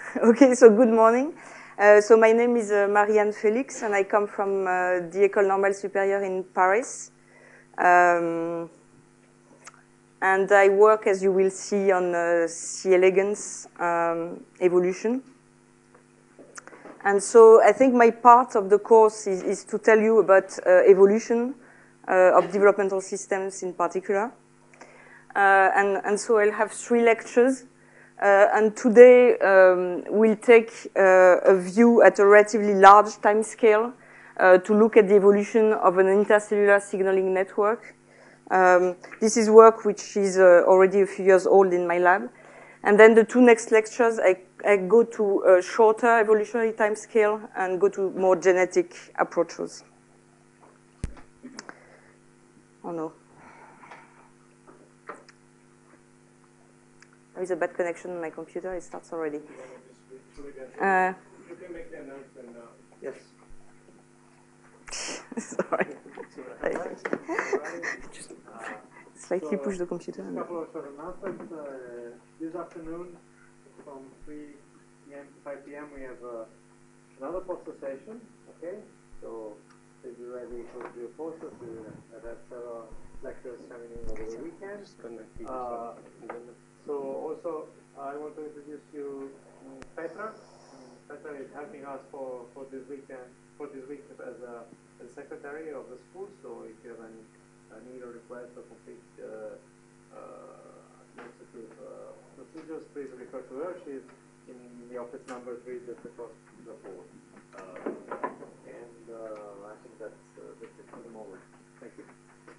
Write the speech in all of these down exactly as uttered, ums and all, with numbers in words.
Okay, so good morning. Uh, so my name is uh, Marianne Félix, and I come from uh, the École Normale Supérieure in Paris. Um, and I work, as you will see, on uh, C. elegans um, evolution. And so I think my part of the course is, is to tell you about uh, evolution uh, of developmental systems in particular. Uh, and, and so I'll have three lectures. Uh, and today um, we'll take uh, a view at a relatively large time scale uh, to look at the evolution of an intercellular signaling network. Um, this is work which is uh, already a few years old in my lab. And then the two next lectures, I, I go to a shorter evolutionary time scale and go to more genetic approaches. Oh no. There is a bad connection on my computer. It starts already. Uh, you can make the announcement now. Yes. Sorry. Just slightly push the computer. A couple of short announcements. Uh, this afternoon, from three P M to five P M, we have uh, another poster session. Okay, so please be ready for the posters. We have several lectures coming in over the weekend. Uh, So also, I want to introduce you um, Petra. Um, Petra is helping us for, for this weekend, for this week as a, as a secretary of the school. So if you have any uh, need or request or complete uh, uh, administrative uh, procedures, please refer to her. She's in the office number three just across the board. Uh, and uh, I think that's, uh, that's it for the moment. Thank you.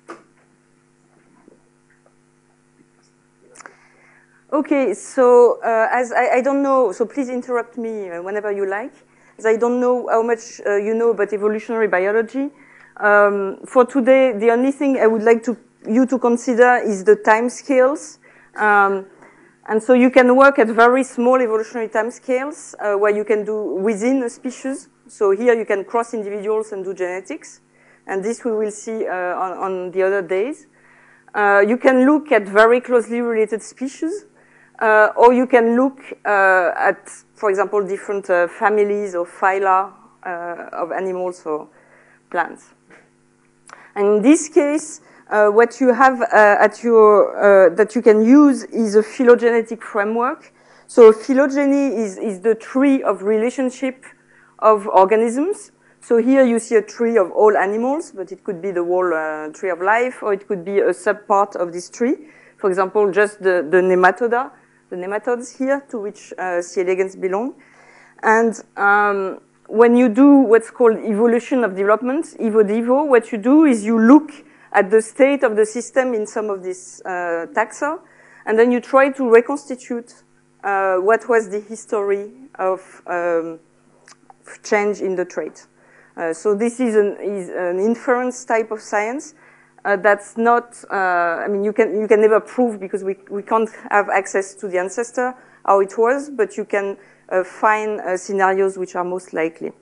Okay, so uh, as I, I don't know, so please interrupt me uh, whenever you like, as I don't know how much uh, you know about evolutionary biology. Um, for today, the only thing I would like to, you to consider is the time scales. Um, and so you can work at very small evolutionary time scales uh, where you can do within a species. So here you can cross individuals and do genetics. And this we will see uh, on, on the other days. Uh, you can look at very closely related species. Uh, or you can look uh, at, for example, different uh, families or phyla uh, of animals or plants. And in this case, uh, what you have uh, at your, uh, that you can use is a phylogenetic framework. So phylogeny is, is the tree of relationship of organisms. So here you see a tree of all animals, but it could be the whole uh, tree of life, or it could be a subpart of this tree. For example, just the, the nematoda. The nematodes here, to which uh, C. elegans belong. And um, when you do what's called evolution of development, evo-devo, what you do is you look at the state of the system in some of these uh, taxa, and then you try to reconstitute uh, what was the history of um, change in the trait. Uh, so this is an, is an inference type of science. Uh, that's not, uh, I mean, you can, you can never prove because we, we can't have access to the ancestor, how it was, but you can uh, find uh, scenarios which are most likely.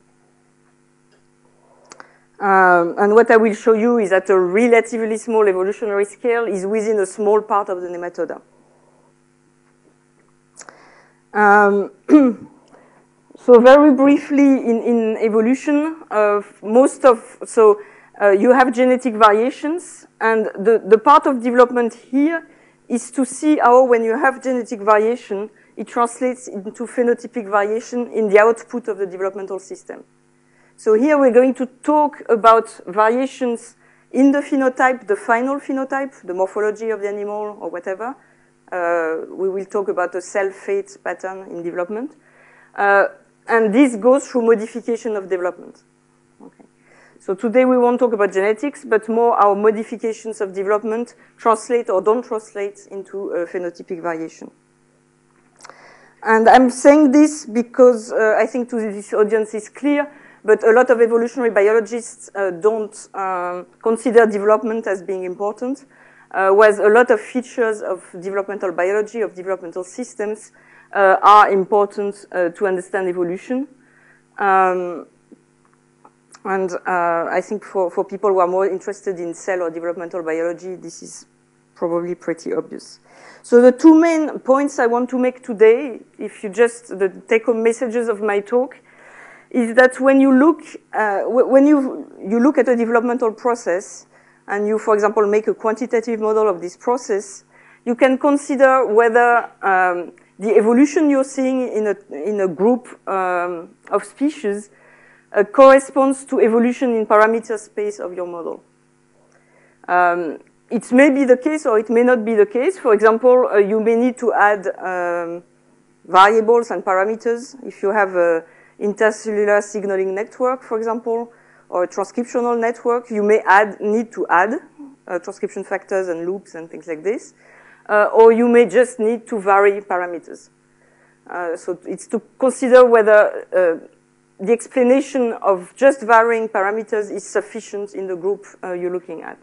Um, and what I will show you is at a relatively small evolutionary scale is within a small part of the nematoda. Um, so very briefly in, in evolution, uh, most of, so Uh, you have genetic variations, and the, the part of development here is to see how when you have genetic variation, it translates into phenotypic variation in the output of the developmental system. So here we're going to talk about variations in the phenotype, the final phenotype, the morphology of the animal or whatever. Uh, we will talk about the cell fate pattern in development. Uh, and this goes through modification of development. Okay. So today we won't talk about genetics, but more how modifications of development translate or don't translate into a phenotypic variation. And I'm saying this because uh, I think to this audience is clear, but a lot of evolutionary biologists uh, don't um, consider development as being important, uh, whereas a lot of features of developmental biology, of developmental systems, uh, are important uh, to understand evolution. Um, And uh, I think for, for people who are more interested in cell or developmental biology, this is probably pretty obvious. So the two main points I want to make today, if you just, the take-home messages of my talk, is that when you look, uh, when you, you look at a developmental process, and you, for example, make a quantitative model of this process, you can consider whether um, the evolution you're seeing in a, in a group um, of species uh, corresponds to evolution in parameter space of your model. Um, it may be the case or it may not be the case. For example, uh, you may need to add um, variables and parameters if you have a intercellular signaling network, for example, or a transcriptional network. You may add, need to add uh, transcription factors and loops and things like this. Uh, or you may just need to vary parameters. Uh, so it's to consider whether uh, the explanation of just varying parameters is sufficient in the group uh, you're looking at.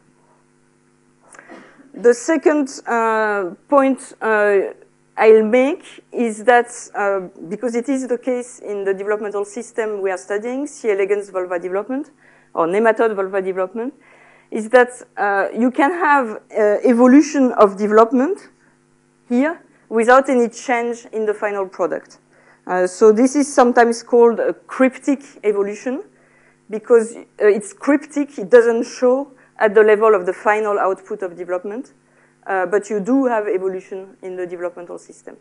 The second uh, point uh, I'll make is that, uh, because it is the case in the developmental system we are studying, C. elegans vulva development, or nematode vulva development, is that uh, you can have uh, evolution of development here without any change in the final product. Uh, so this is sometimes called a cryptic evolution, because uh, it's cryptic, it doesn't show at the level of the final output of development, uh, but you do have evolution in the developmental system.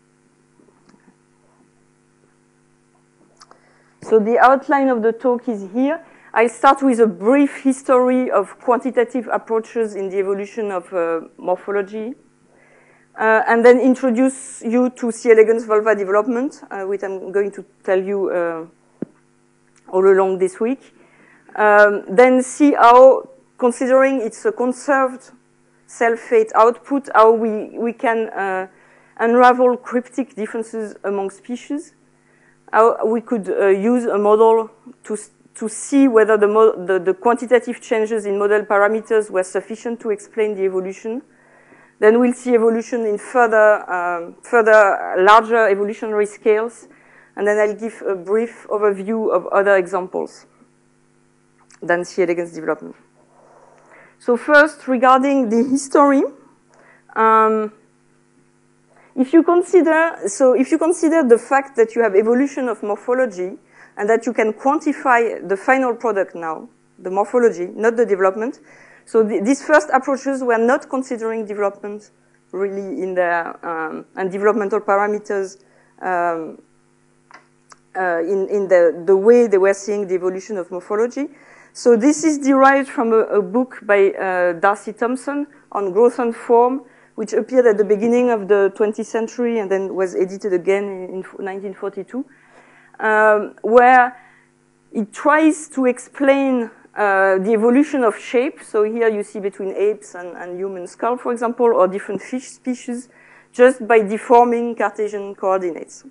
So the outline of the talk is here. I'll start with a brief history of quantitative approaches in the evolution of uh, morphology, uh, and then introduce you to C. elegans vulva development, uh, which I'm going to tell you uh, all along this week. Um, then see how, considering it's a conserved self-fate output, how we, we can uh, unravel cryptic differences among species, how we could uh, use a model to to see whether the, the, the quantitative changes in model parameters were sufficient to explain the evolution. Then we'll see evolution in further, um, further larger evolutionary scales. And then I'll give a brief overview of other examples than C. elegans development. So first, regarding the history, um, if you consider, so if you consider the fact that you have evolution of morphology, and that you can quantify the final product now, the morphology, not the development. So the, these first approaches were not considering development really in their, um, and developmental parameters um, uh, in, in the, the way they were seeing the evolution of morphology. So this is derived from a, a book by uh, Darcy Thompson on growth and form, which appeared at the beginning of the twentieth century and then was edited again in, in nineteen forty-two. Um, where it tries to explain uh, the evolution of shape. So here you see between apes and, and human skull, for example, or different fish species, just by deforming Cartesian coordinates.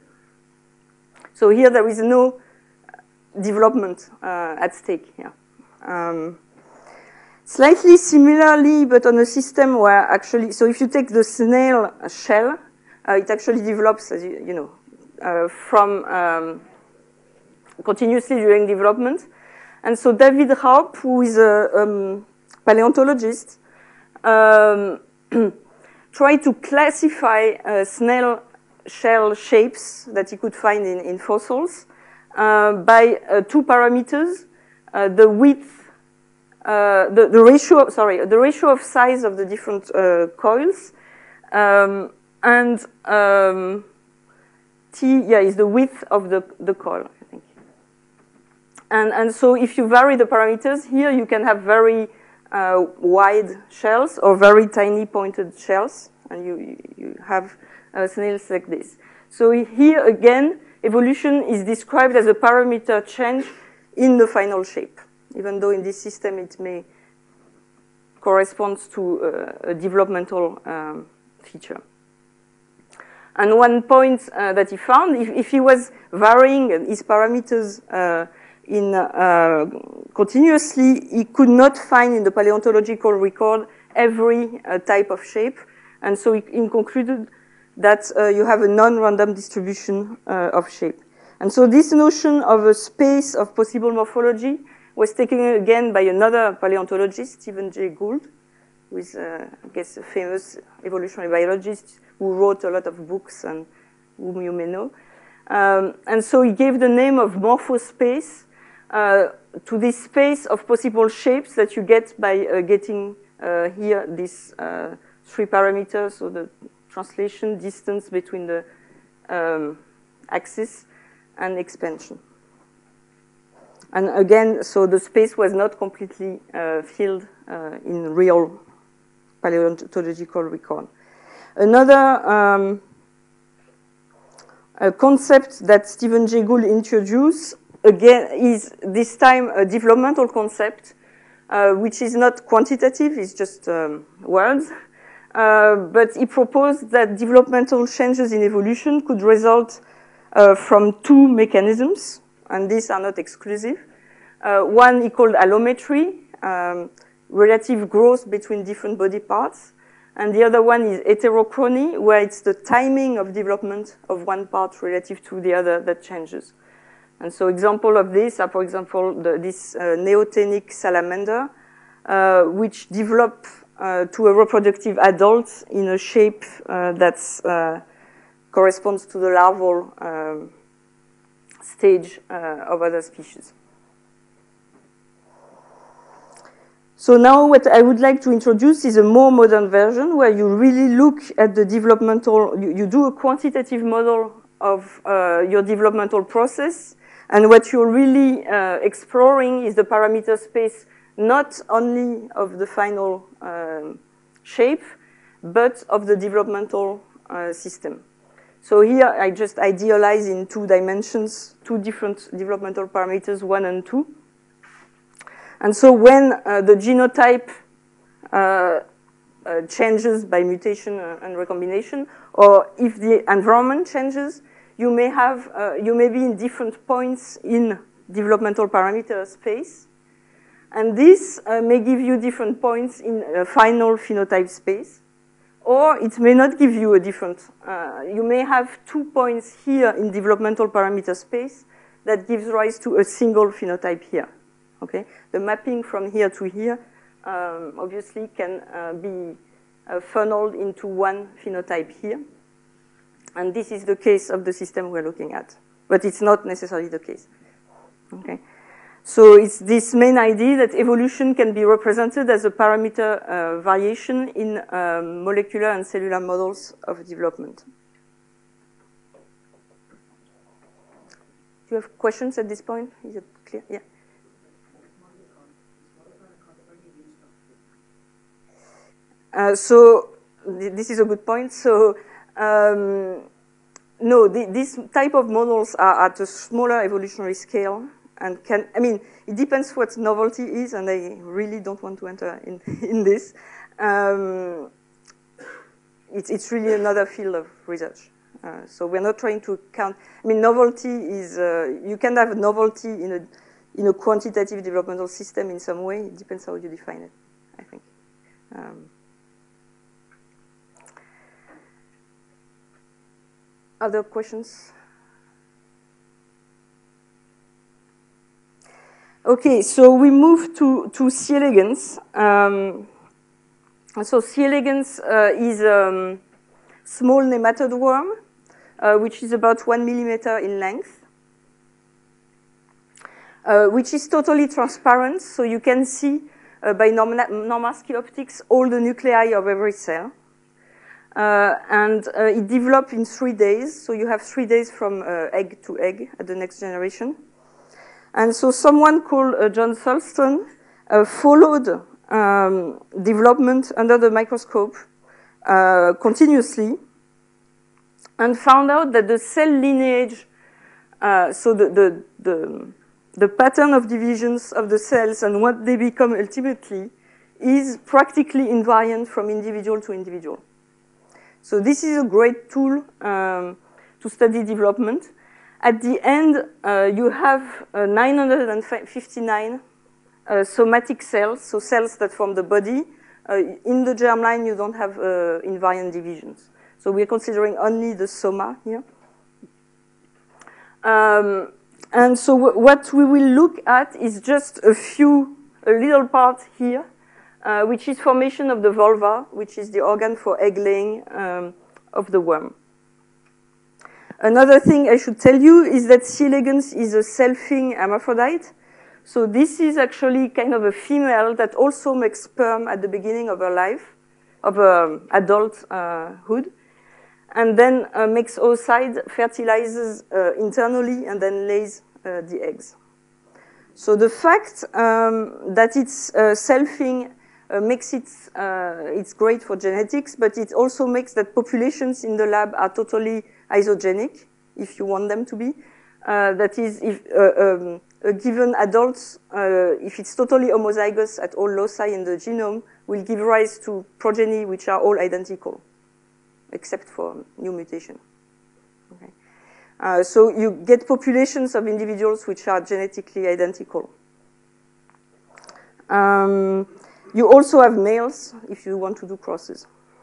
So here there is no development uh, at stake here. Um, slightly similarly, but on a system where actually, so if you take the snail shell, uh, it actually develops, as you, you know, uh, from um, continuously during development. And so David Raup, who is a um, paleontologist, um, tried to classify uh, snail shell shapes that he could find in, in fossils uh, by uh, two parameters, uh, the width, uh, the, the ratio, of, sorry, the ratio of size of the different uh, coils, um, and um, T, yeah, is the width of the, the coil. And, and so if you vary the parameters, here you can have very uh, wide shells or very tiny pointed shells, and you, you have uh, snails like this. So here again, evolution is described as a parameter change in the final shape, even though in this system it may correspond to uh, a developmental um, feature. And one point uh, that he found, if, if he was varying his parameters uh, in uh, continuously, he could not find in the paleontological record every uh, type of shape, and so he, he concluded that uh, you have a non-random distribution uh, of shape. And so this notion of a space of possible morphology was taken again by another paleontologist, Stephen Jay Gould, who is, uh, I guess, a famous evolutionary biologist who wrote a lot of books and whom you may know. Um, and so he gave the name of morphospace uh, to this space of possible shapes that you get by uh, getting uh, here these uh, three parameters, so the translation distance between the um, axis and expansion. And again, so the space was not completely uh, filled uh, in real paleontological record. Another um, a concept that Stephen Jay Gould introduced, again, is this time a developmental concept, uh, which is not quantitative, it's just um, words. Uh, but he proposed that developmental changes in evolution could result uh, from two mechanisms, and these are not exclusive. Uh, one he called allometry, um, relative growth between different body parts. And the other one is heterochrony, where it's the timing of development of one part relative to the other that changes. And so example of this are, for example, the, this uh, neotenic salamander, uh, which develop uh, to a reproductive adult in a shape uh, that uh, corresponds to the larval um, stage uh, of other species. So now what I would like to introduce is a more modern version where you really look at the developmental, you, you do a quantitative model of uh, your developmental process, and what you're really uh, exploring is the parameter space not only of the final um, shape, but of the developmental uh, system. So here I just idealize in two dimensions, two different developmental parameters, one and two. And so when uh, the genotype uh, uh, changes by mutation and recombination, or if the environment changes, you may have, uh, you may be in different points in developmental parameter space. And this uh, may give you different points in a final phenotype space. Or it may not give you a different, uh, you may have two points here in developmental parameter space that gives rise to a single phenotype here. Okay, the mapping from here to here um, obviously can uh, be uh, funneled into one phenotype here. And this is the case of the system we're looking at. But it's not necessarily the case. Okay, so it's this main idea that evolution can be represented as a parameter uh, variation in um, molecular and cellular models of development. Do you have questions at this point? Is it clear? Yeah. Uh, so th this is a good point. So um, no, the, this type of models are at a smaller evolutionary scale and can, I mean, it depends what novelty is, and I really don't want to enter in, in this. Um, it's, it's really another field of research. Uh, so we're not trying to count, I mean, novelty is, uh, you can have novelty in a, in a quantitative developmental system in some way. It depends how you define it, I think. Um, Other questions? Okay, so we move to, to C. elegans. Um, so C. elegans uh, is a um, small nematode worm, uh, which is about one millimeter in length, uh, which is totally transparent, so you can see uh, by Normarsky optics all the nuclei of every cell. Uh, and uh, it developed in three days, so you have three days from uh, egg to egg at the next generation. And so someone called uh, John Thurston uh, followed um, development under the microscope uh, continuously and found out that the cell lineage, uh, so the, the, the, the pattern of divisions of the cells and what they become ultimately is practically invariant from individual to individual. So this is a great tool um, to study development. At the end, uh, you have uh, nine hundred fifty-nine uh, somatic cells, so cells that form the body. Uh, in the germline, you don't have uh, invariant divisions. So we're considering only the soma here. Um, and so w what we will look at is just a few, a little part here uh, which is formation of the vulva, which is the organ for egg laying um, of the worm. Another thing I should tell you is that C. elegans is a selfing hermaphrodite. So this is actually kind of a female that also makes sperm at the beginning of her life, of her adulthood, and then uh, makes oocyte, fertilizes uh, internally, and then lays uh, the eggs. So the fact um, that it's uh, selfing uh, makes it, uh, it's great for genetics, but it also makes that populations in the lab are totally isogenic, if you want them to be. Uh, that is, if uh, um, a given adult, uh, if it's totally homozygous at all loci in the genome, will give rise to progeny which are all identical, except for new mutation. Okay. Uh, so you get populations of individuals which are genetically identical. Um, you also have males if you want to do crosses.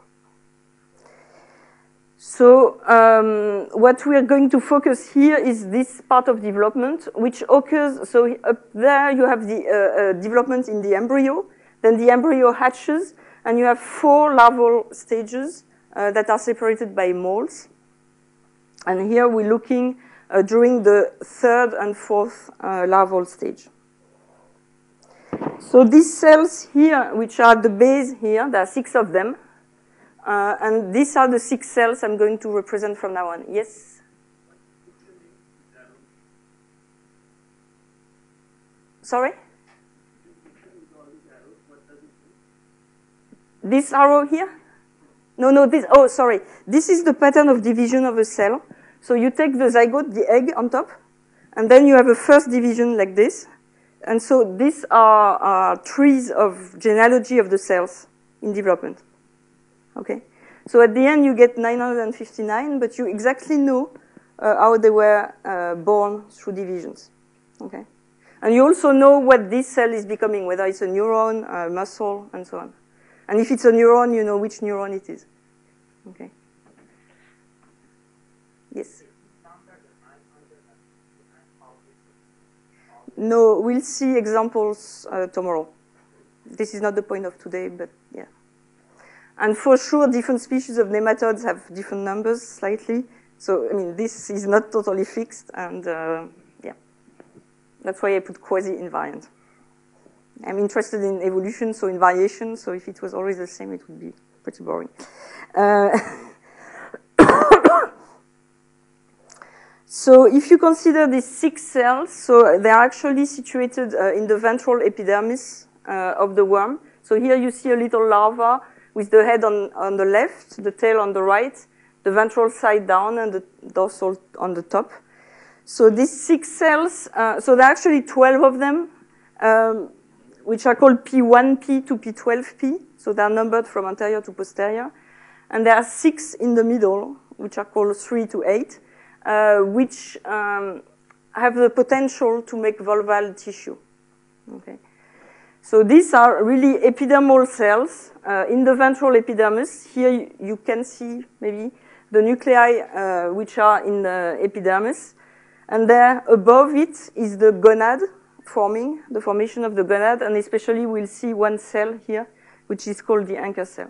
So um, what we are going to focus here is this part of development, which occurs, so up there you have the uh, uh, development in the embryo, then the embryo hatches, and you have four larval stages uh, that are separated by molds. And here we're looking uh, during the third and fourth uh, larval stage. So these cells here, which are the base here, there are six of them. Uh, and these are the six cells I'm going to represent from now on. Yes? Sorry? This arrow here? No, no, this, oh, sorry. This is the pattern of division of a cell. So you take the zygote, the egg on top, and then you have a first division like this. And so these are, are trees of genealogy of the cells in development. Okay? So at the end you get nine hundred fifty-nine, but you exactly know uh, how they were uh, born through divisions. Okay? And you also know what this cell is becoming, whether it's a neuron, a muscle, and so on. And if it's a neuron, you know which neuron it is. Okay? Yes? No, we'll see examples uh, tomorrow. This is not the point of today, but yeah. And for sure, different species of nematodes have different numbers slightly. So, I mean, this is not totally fixed, and uh, yeah. That's why I put quasi-invariant. I'm interested in evolution, so in variation, so if it was always the same, it would be pretty boring. Uh, so if you consider these six cells, so they are actually situated uh, in the ventral epidermis uh, of the worm. So here you see a little larva with the head on, on the left, the tail on the right, the ventral side down, and the dorsal on the top. So these six cells, uh, so there are actually twelve of them, um, which are called P one P to P twelve P. So they are numbered from anterior to posterior. And there are six in the middle, which are called three to eight, uh, which um, have the potential to make vulval tissue. Okay. So these are really epidermal cells uh, in the ventral epidermis. Here you, you can see maybe the nuclei uh, which are in the epidermis. And there above it is the gonad forming, the formation of the gonad, and especially we'll see one cell here, which is called the anchor cell.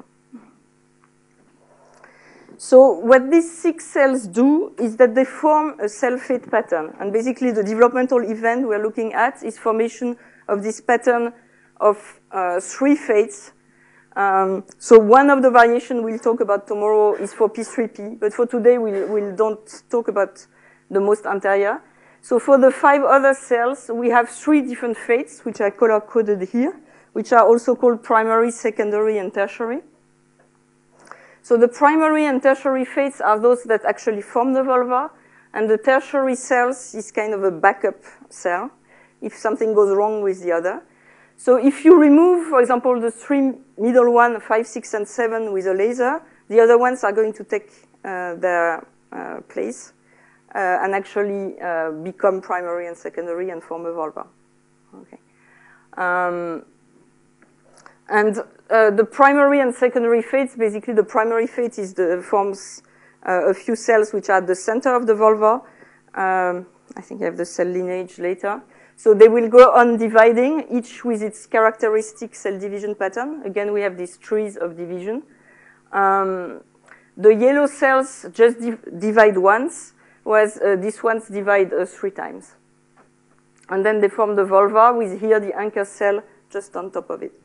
So what these six cells do is that they form a cell fate pattern. And basically the developmental event we're looking at is formation of this pattern of uh, three fates. Um, so one of the variations we'll talk about tomorrow is for P three P, but for today we'll, we'll don't talk about the most anterior. So for the five other cells, we have three different fates, which are color-coded here, which are also called primary, secondary, and tertiary. So the primary and tertiary fates are those that actually form the vulva, and the tertiary cells is kind of a backup cell if something goes wrong with the other. So if you remove, for example, the three middle one, five, six, and seven with a laser, the other ones are going to take uh, their uh, place. Uh, and actually uh, become primary and secondary and form a vulva. Okay. Um, and uh, the primary and secondary fates, basically the primary fate is the, forms uh, a few cells which are at the center of the vulva. Um, I think I have the cell lineage later. So they will go on dividing, each with its characteristic cell division pattern. Again, we have these trees of division. Um, the yellow cells just div divide once, whereas uh, these ones divide uh, three times. And then they form the vulva with here the anchor cell just on top of it.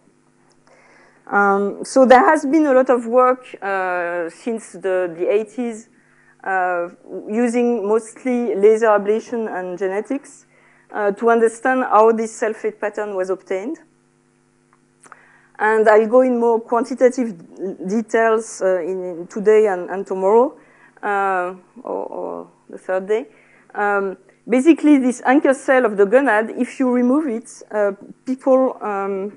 Um, so there has been a lot of work uh, since the, the eighties uh, using mostly laser ablation and genetics uh, to understand how this cell fate pattern was obtained. And I'll go in more quantitative details uh, in, in today and, and tomorrow, uh, or, or the third day. Um, basically, this anchor cell of the gonad, if you remove it, uh, people... Um,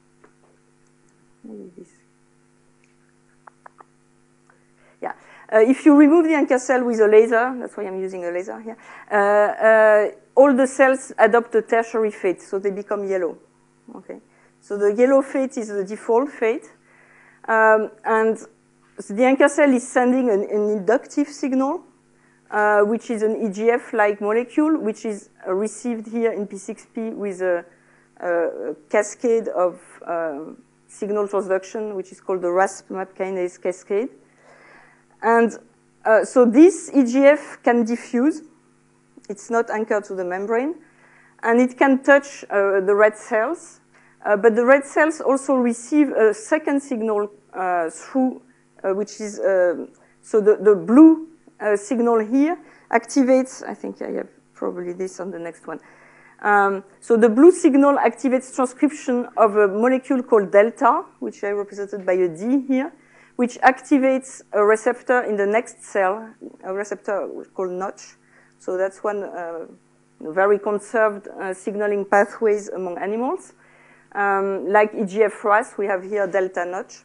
Yeah, uh, if you remove the anchor cell with a laser, that's why I'm using a laser here, uh, uh, all the cells adopt a tertiary fate, so they become yellow. Okay, so the yellow fate is the default fate, um, and the anchor cell is sending an, an inductive signal, uh, which is an E G F-like molecule, which is uh, received here in P six P with a, a cascade of um, signal transduction, which is called the RASP map kinase cascade. And uh, so this E G F can diffuse. It's not anchored to the membrane. And it can touch uh, the red cells. Uh, but the red cells also receive a second signal uh, through, uh, which is, uh, so the, the blue uh, signal here activates, I think I have probably this on the next one. Um, so the blue signal activates transcription of a molecule called delta, which I represented by a D here, which activates a receptor in the next cell, a receptor called Notch. So that's one uh, very conserved uh, signaling pathways among animals. Um, like E G F R A S, we have here delta Notch.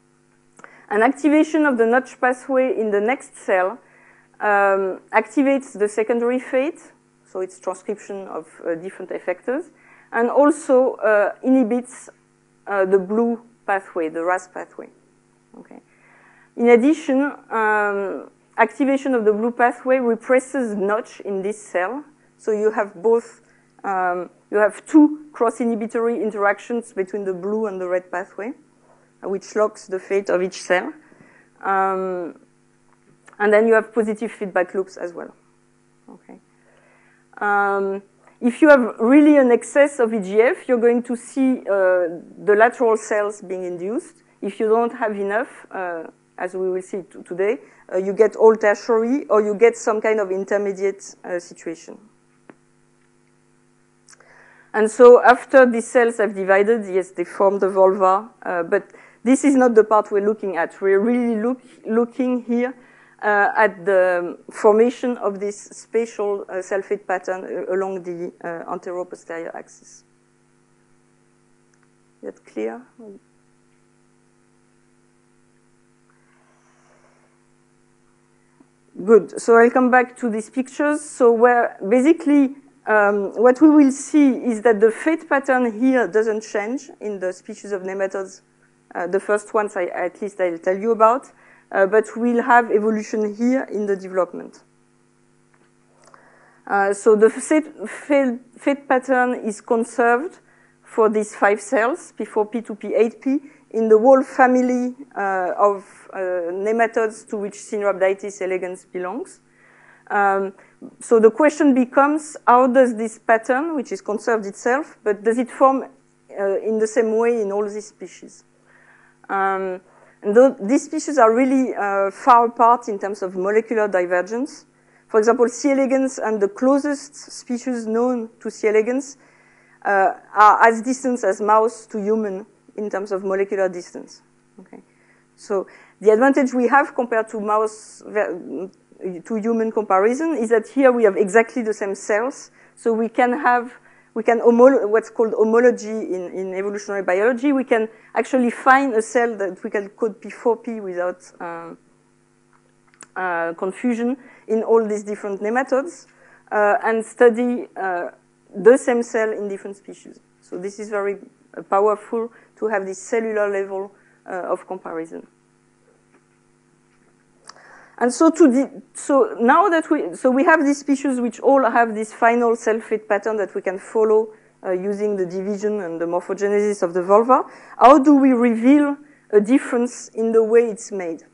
An activation of the Notch pathway in the next cell um, activates the secondary fate, so it's transcription of uh, different effectors, and also uh, inhibits uh, the blue pathway, the R A S pathway. Okay. In addition, um, activation of the blue pathway represses Notch in this cell, so you have both, um, you have two cross-inhibitory interactions between the blue and the red pathway, uh, which locks the fate of each cell. Um, and then you have positive feedback loops as well. Okay. Um, if you have really an excess of E G F, you're going to see uh, the lateral cells being induced. If you don't have enough, uh, as we will see today, uh, you get all tertiary or you get some kind of intermediate uh, situation. And so after these cells have divided, yes, they form the vulva, uh, but this is not the part we're looking at. We're really look, looking here Uh, at the formation of this spatial uh, cell fate pattern uh, along the uh, antero-posterior axis. Is that clear? Good. So I'll come back to these pictures. So where basically um, what we will see is that the fate pattern here doesn't change in the species of nematodes. Uh, the first ones, I, at least I'll tell you about. Uh, but we'll have evolution here in the development. Uh, so the fate, fate, fate pattern is conserved for these five cells, P four P, two P, eight P, in the whole family uh, of uh, nematodes to which Caenorhabditis elegans belongs. Um, so the question becomes, how does this pattern, which is conserved itself, but does it form uh, in the same way in all these species? Um, And though these species are really uh, far apart in terms of molecular divergence. For example, C. elegans and the closest species known to C. elegans uh, are as distant as mouse to human in terms of molecular distance. Okay. So the advantage we have compared to mouse to human comparison is that here we have exactly the same cells, so we can have We can homolo what's called homology in, in evolutionary biology. We can actually find a cell that we can code P four P without uh, uh, confusion in all these different nematodes uh, and study uh, the same cell in different species. So this is very uh, powerful to have this cellular level uh, of comparison. And so to the, so now that we, so we have these species which all have this final cell-fate pattern that we can follow uh, using the division and the morphogenesis of the vulva. How do we reveal a difference in the way it's made?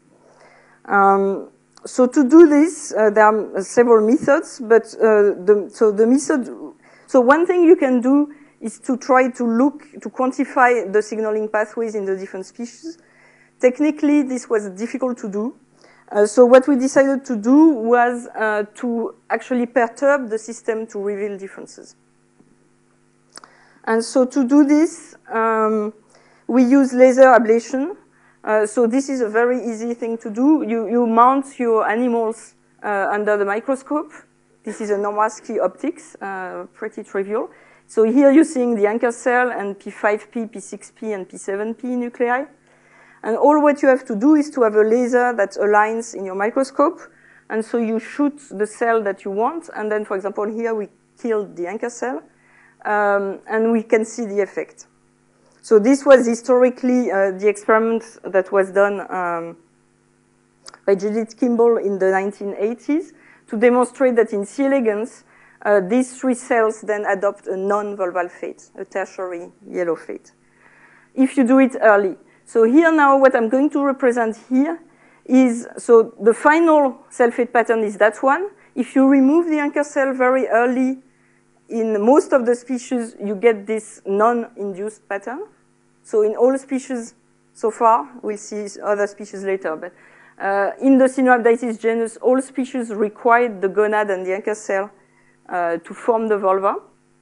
Um, so to do this, uh, there are several methods, but uh, the, so the method, so one thing you can do is to try to look, to quantify the signaling pathways in the different species. Technically, this was difficult to do. Uh, so what we decided to do was uh, to actually perturb the system to reveal differences. And so to do this, um, we use laser ablation. Uh, so this is a very easy thing to do. You, you mount your animals uh, under the microscope. This is a Normarski optics, uh, pretty trivial. So here you're seeing the anchor cell and P five P, P six P, and P seven P nuclei. And all what you have to do is to have a laser that aligns in your microscope. And so you shoot the cell that you want. And then, for example, here we killed the anchor cell. Um, and we can see the effect. So this was historically uh, the experiment that was done um, by Judith Kimball in the nineteen eighties to demonstrate that in C. elegans, uh, these three cells then adopt a non-vulval fate, a tertiary yellow fate, if you do it early. So here now what I'm going to represent here is, so the final cell fate pattern is that one. If you remove the anchor cell very early, in most of the species, you get this non-induced pattern. So in all species so far, we'll see other species later, but uh, in the Caenorhabditis genus, all species required the gonad and the anchor cell uh, to form the vulva.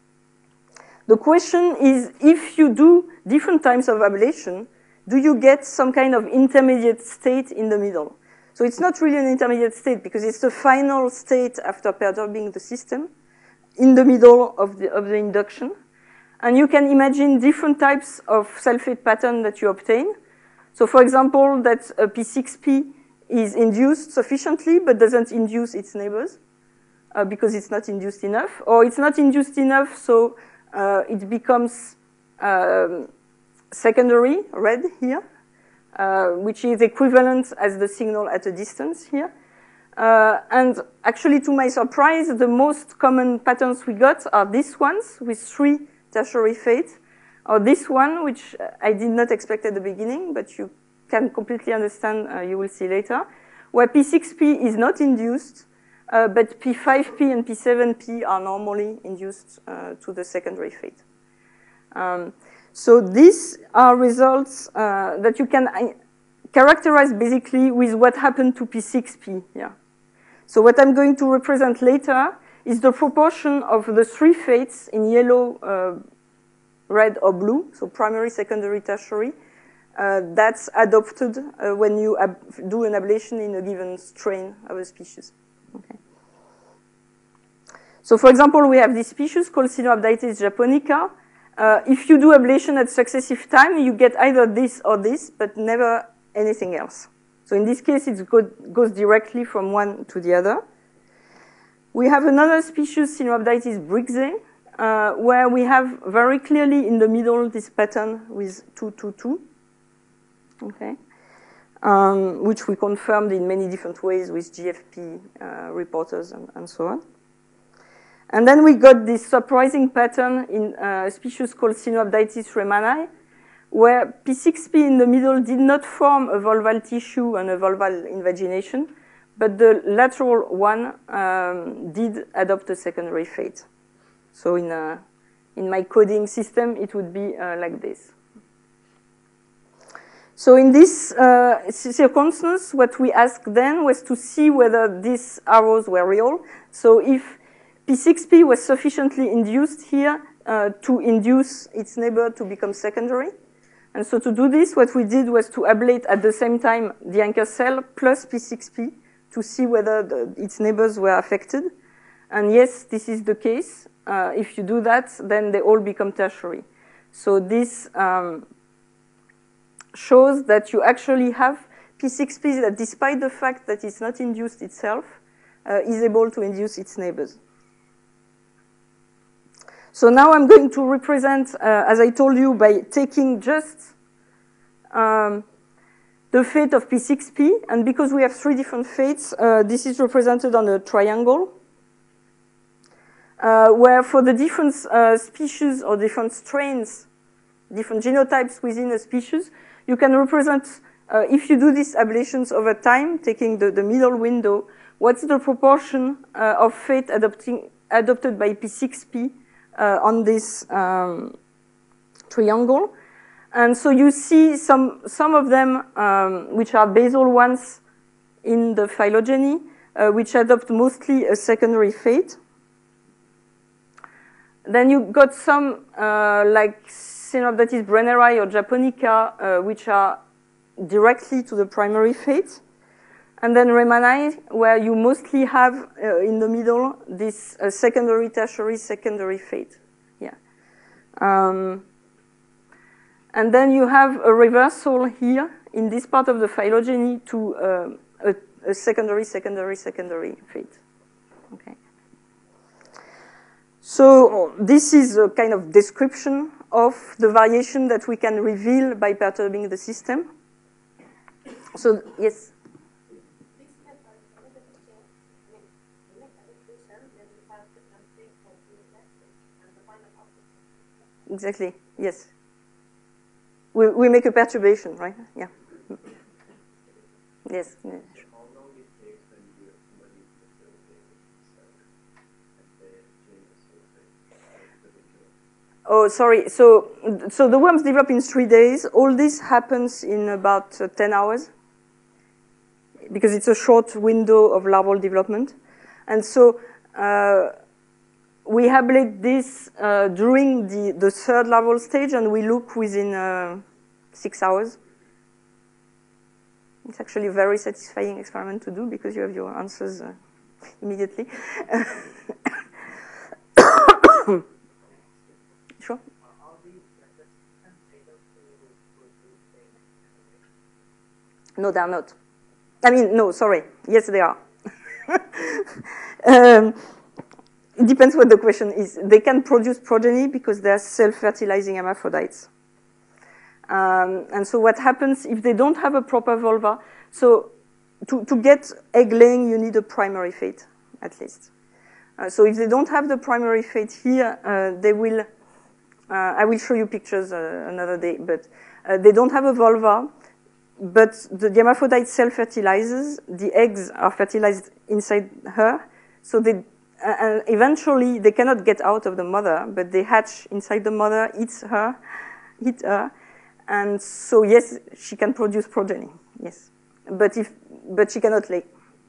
The question is, if you do different types of ablation, do you get some kind of intermediate state in the middle? So it's not really an intermediate state because it's the final state after perturbing the system in the middle of the, of the induction. And you can imagine different types of cell fate pattern that you obtain. So for example, that a P six P is induced sufficiently but doesn't induce its neighbors uh, because it's not induced enough. Or it's not induced enough, so uh, it becomes um, secondary, red here, uh, which is equivalent as the signal at a distance here. Uh, and actually, to my surprise, the most common patterns we got are these ones with three tertiary fates, or this one, which I did not expect at the beginning, but you can completely understand, uh, you will see later, where P six P is not induced, uh, but P five P and P seven P are normally induced uh, to the secondary fate. Um, so these are results uh, that you can uh, characterize basically with what happened to P six P here. So what I'm going to represent later is the proportion of the three fates in yellow, uh, red, or blue, so primary, secondary, tertiary, uh, that's adopted uh, when you do an ablation in a given strain of a species. Okay. So for example, we have this species called Caenorhabditis japonica. Uh, if you do ablation at successive time, you get either this or this, but never anything else. So in this case, it go, goes directly from one to the other. We have another species, Caenorhabditis brixae, uh, where we have very clearly in the middle this pattern with two, two, two, okay, um, which we confirmed in many different ways with G F P uh, reporters and, and so on. And then we got this surprising pattern in a species called Caenorhabditis remani, where P six P in the middle did not form a vulval tissue and a vulval invagination, but the lateral one um, did adopt a secondary fate. So in, a, in my coding system, it would be uh, like this. So in this uh, circumstance, what we asked then was to see whether these arrows were real. So if P six P was sufficiently induced here uh, to induce its neighbor to become secondary. And so to do this, what we did was to ablate at the same time the anchor cell plus P six P to see whether the, its neighbors were affected. And yes, this is the case. Uh, if you do that, then they all become tertiary. So this um, shows that you actually have P six P that, despite the fact that it's not induced itself, uh, is able to induce its neighbors. So now I'm going to represent, uh, as I told you, by taking just um, the fate of P six P, and because we have three different fates, uh, this is represented on a triangle, uh, where for the different uh, species or different strains, different genotypes within a species, you can represent, uh, if you do these ablations over time, taking the, the middle window, what's the proportion uh, of fate adopting, adopted by P six P uh, on this um, triangle. And so you see some, some of them, um, which are basal ones in the phylogeny, uh, which adopt mostly a secondary fate. Then you got some, uh, like Caenorhabditis brenneri or Japonica, uh, which are directly to the primary fate. And then Rehmanni, where you mostly have, uh, in the middle, this uh, secondary, tertiary, secondary fate. Yeah. Um, And then you have a reversal here in this part of the phylogeny to uh, a, a secondary, secondary, secondary fate. Okay. So this is a kind of description of the variation that we can reveal by perturbing the system. So, yes? Exactly, yes. We, we make a perturbation, right? Yeah. Yes. Yeah. Oh, sorry. So, so the worms develop in three days. All this happens in about uh, ten hours because it's a short window of larval development. And so uh, we ablate this uh, during the, the third larval stage, and we look within uh, six hours. It's actually a very satisfying experiment to do because you have your answers uh, immediately. Sure. No, they are not. I mean, no, sorry. Yes, they are. um, it depends what the question is. They can produce progeny because they are self-fertilizing hermaphrodites. Um, and so what happens if they don't have a proper vulva? So to, to get egg laying, you need a primary fate, at least. Uh, so if they don't have the primary fate here, uh, they will, uh, I will show you pictures uh, another day, but uh, they don't have a vulva, but the hermaphrodite self-fertilizes, the eggs are fertilized inside her, so they, uh, and eventually they cannot get out of the mother, but they hatch inside the mother, eats her, eat her, and so yes, she can produce progeny, yes, but if, but she cannot lay.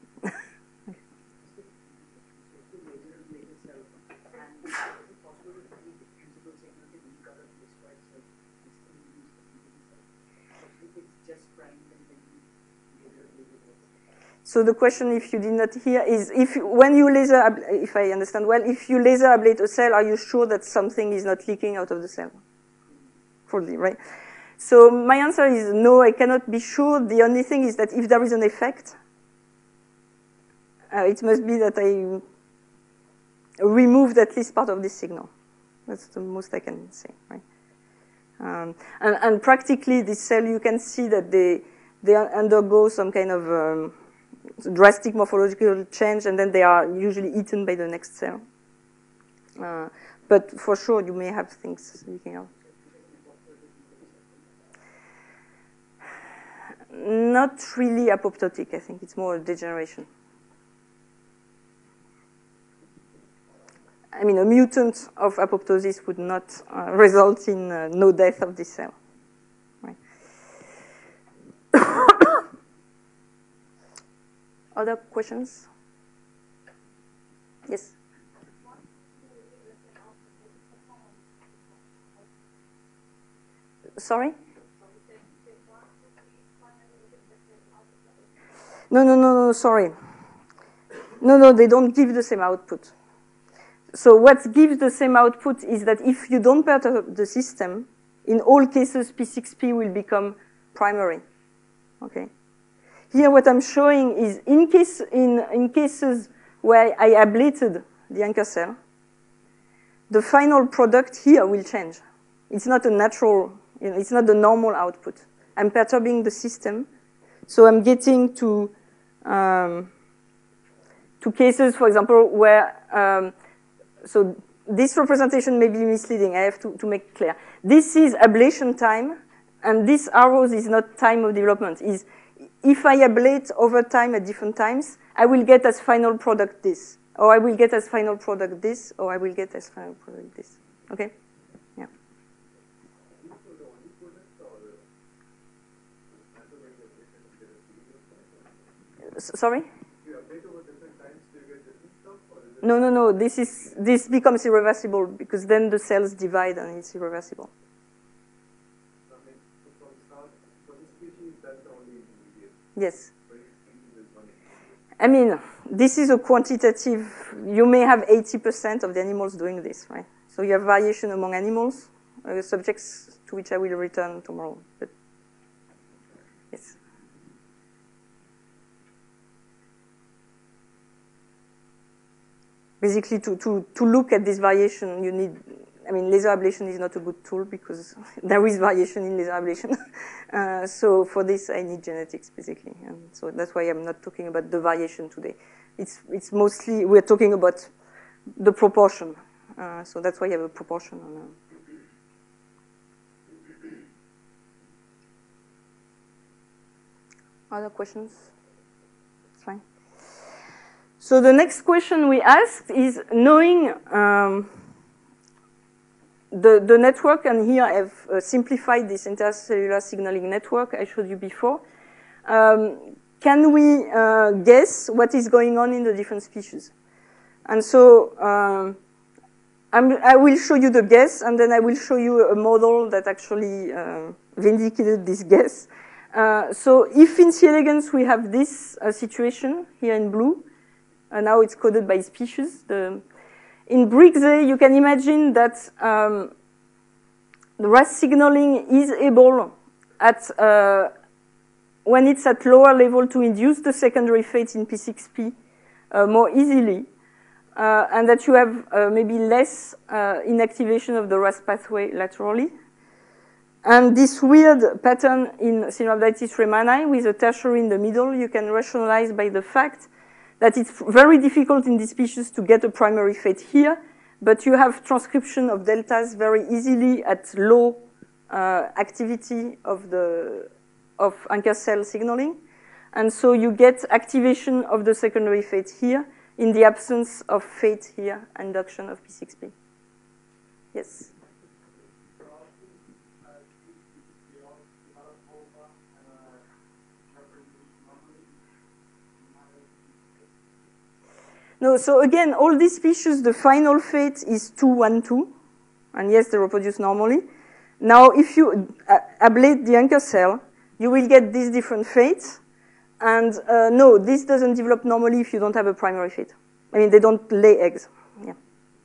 So the question, if you did not hear, is if when you laser, if I understand well, if you laser ablate a cell, are you sure that something is not leaking out of the cell? For the, right? So my answer is no, I cannot be sure. The only thing is that if there is an effect, uh, it must be that I removed at least part of this signal. That's the most I can say, right? Um, and, and practically, this cell, you can see that they they undergo some kind of um, drastic morphological change, and then they are usually eaten by the next cell. Uh, but for sure, you may have things leaking out. Not really apoptotic. I think it's more a degeneration. I mean, a mutant of apoptosis would not uh, result in uh, no death of this cell. Right. Other questions? Yes? Sorry? No, no, no, no, sorry. No, no, they don't give the same output. So what gives the same output is that if you don't perturb the system, in all cases, P six P will become primary. Okay. Here, what I'm showing is in case in in cases where I ablated the anchor cell, the final product here will change. It's not a natural. You know, it's not the normal output. I'm perturbing the system, So I'm getting to um, to cases, for example, where um, so this representation may be misleading. I have to, to make it clear. This is ablation time, and this arrows is not time of development. Is if I ablate over time at different times, I will get as final product this, or I will get as final product this, or I will get as final product this. Okay? Yeah. S sorry? No, no, no. This is this becomes irreversible because then the cells divide and it's irreversible. Yes. I mean, this is a quantitative. You may have eighty percent of the animals doing this, right? So you have variation among animals, uh, subjects to which I will return tomorrow. But yes. Basically, to, to, to look at this variation, you need, I mean, laser ablation is not a good tool because there is variation in laser ablation. uh, so for this, I need genetics, basically. And so that's why I'm not talking about the variation today. It's, it's mostly, we're talking about the proportion. Uh, so that's why I have a proportion on uh, other questions? It's fine. So the next question we asked is knowing um, the, the network, and here I've uh, simplified this intercellular signaling network I showed you before. Um, can we uh, guess what is going on in the different species? And so um, I'm, I will show you the guess, and then I will show you a model that actually uh, vindicated this guess. Uh, so if in C. elegans we have this uh, situation here in blue, and now it's coded by species. The, in Brixey, you can imagine that um, the R A S signaling is able, at uh, when it's at lower level, to induce the secondary fate in P six P uh, more easily, uh, and that you have uh, maybe less uh, inactivation of the R A S pathway laterally. And this weird pattern in Synovitis remani with a tertiary in the middle, you can rationalize by the fact that it's very difficult in this species to get a primary fate here, but you have transcription of deltas very easily at low uh, activity of the of anchor cell signaling. And so you get activation of the secondary fate here in the absence of fate here, induction of P six P. Yes? No, so again, all these species, the final fate is two one two, and yes, they reproduce normally. Now, if you ablate the anchor cell, you will get these different fates, and uh, no, this doesn't develop normally if you don't have a primary fate. I mean, they don't lay eggs. Yeah.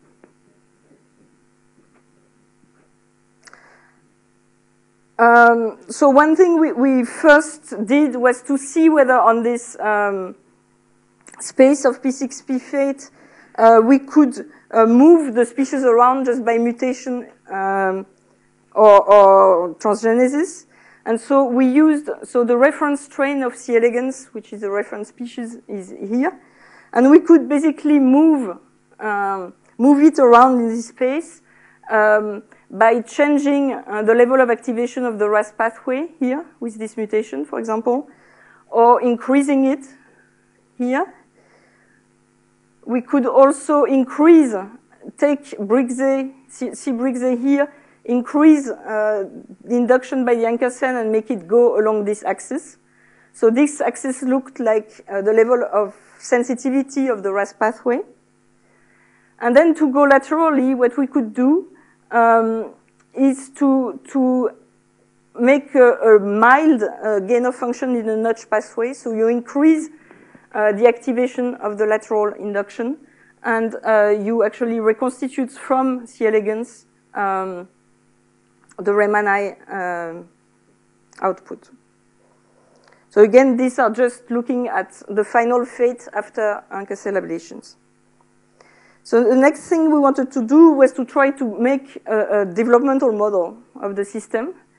Um, so one thing we, we first did was to see whether on this um, space of P six P fate, uh, we could uh, move the species around just by mutation um, or, or transgenesis. And so we used, so the reference strain of C. elegans, which is the reference species, is here. And we could basically move, um, move it around in this space um, by changing uh, the level of activation of the R A S pathway here with this mutation, for example, or increasing it here. We could also increase, take Brixey, see Brixey here, increase uh, the induction by the anchor cell and make it go along this axis. So this axis looked like uh, the level of sensitivity of the R A S pathway. And then to go laterally, what we could do um, is to, to make a, a mild uh, gain of function in a notch pathway. So you increase Uh, the activation of the lateral induction, and uh, you actually reconstitute from C. elegans um, the remani uh, output. So again, these are just looking at the final fate after anchor cell ablations. So the next thing we wanted to do was to try to make a, a developmental model of the system.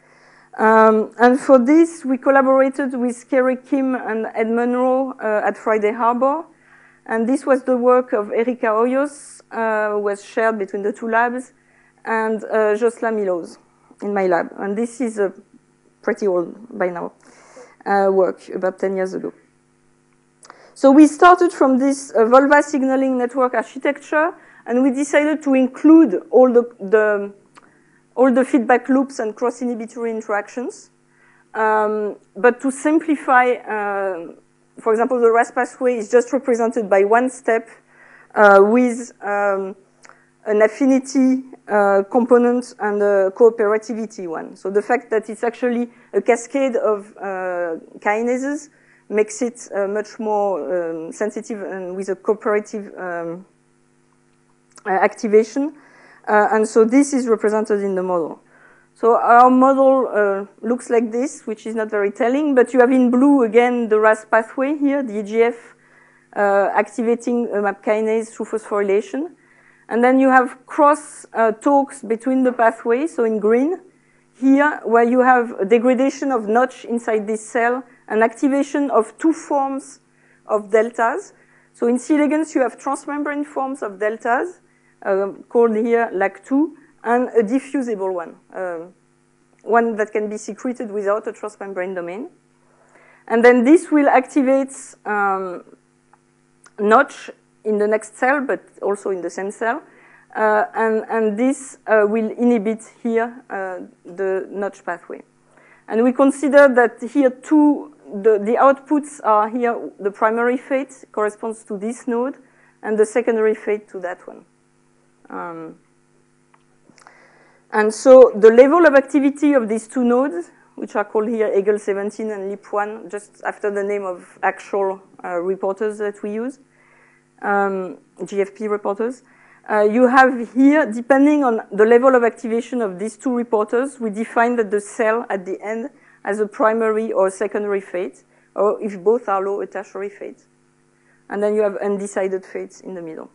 Um, and for this, we collaborated with Kerry Kim and Ed Munro uh, at Friday Harbor. And this was the work of Erika Hoyos, uh, was shared between the two labs, and uh, Josla Milos in my lab. And this is a pretty old by now uh, work, about ten years ago. So we started from this uh, Volva signaling network architecture, and we decided to include all the, the, all the feedback loops and cross-inhibitory interactions. Um, but to simplify, uh, for example, the R A S pathway is just represented by one step uh, with um, an affinity uh, component and a cooperativity one. So the fact that it's actually a cascade of uh, kinases makes it uh, much more um, sensitive and with a cooperative um, uh, activation. Uh, and so this is represented in the model. So our model uh, looks like this, which is not very telling, but you have in blue again the R A S pathway here, the E G F uh, activating a MAP kinase through phosphorylation. And then you have cross uh, talks between the pathways, so in green, here where you have a degradation of notch inside this cell, an activation of two forms of deltas. So in C. elegans you have transmembrane forms of deltas, uh, called here L A C two, and a diffusible one, uh, one that can be secreted without a transmembrane domain. And then this will activate um, notch in the next cell, but also in the same cell. Uh, and, and this uh, will inhibit here uh, the notch pathway. And we consider that here two, the, the outputs are here, the primary fate corresponds to this node, and the secondary fate to that one. Um, And so the level of activity of these two nodes, which are called here E G L seventeen and L I P one, just after the name of actual uh, reporters that we use, um, G F P reporters, uh, you have here, depending on the level of activation of these two reporters, we define that the cell at the end has a primary or secondary fate, or if both are low, a tertiary fate. And then you have undecided fates in the middle.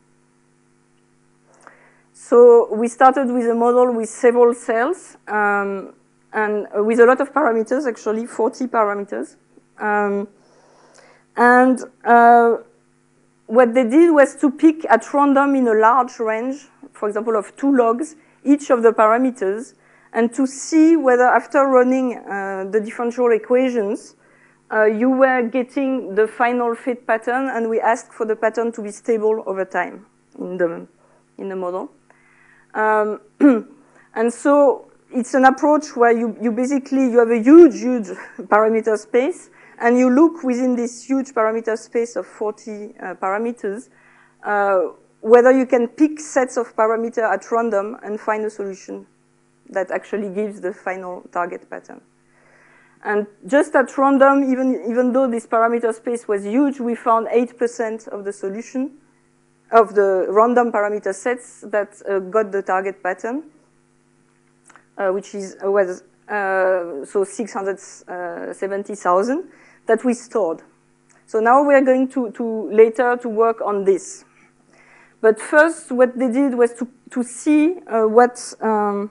So we started with a model with several cells, um, and with a lot of parameters, actually forty parameters. Um, and uh, what they did was to pick at random in a large range, for example, of two logs, each of the parameters, and to see whether after running uh, the differential equations, uh, you were getting the final fate pattern, and we asked for the pattern to be stable over time in the, in the model. Um, and so it's an approach where you, you basically, you have a huge, huge parameter space, and you look within this huge parameter space of forty uh, parameters, uh, whether you can pick sets of parameters at random and find a solution that actually gives the final target pattern. And just at random, even, even though this parameter space was huge, we found eight percent of the solution of the random parameter sets that uh, got the target pattern, uh, which is uh, was uh, so six hundred seventy thousand that we stored. So now we are going to, to later to work on this. But first, what they did was to to see uh, what. Um,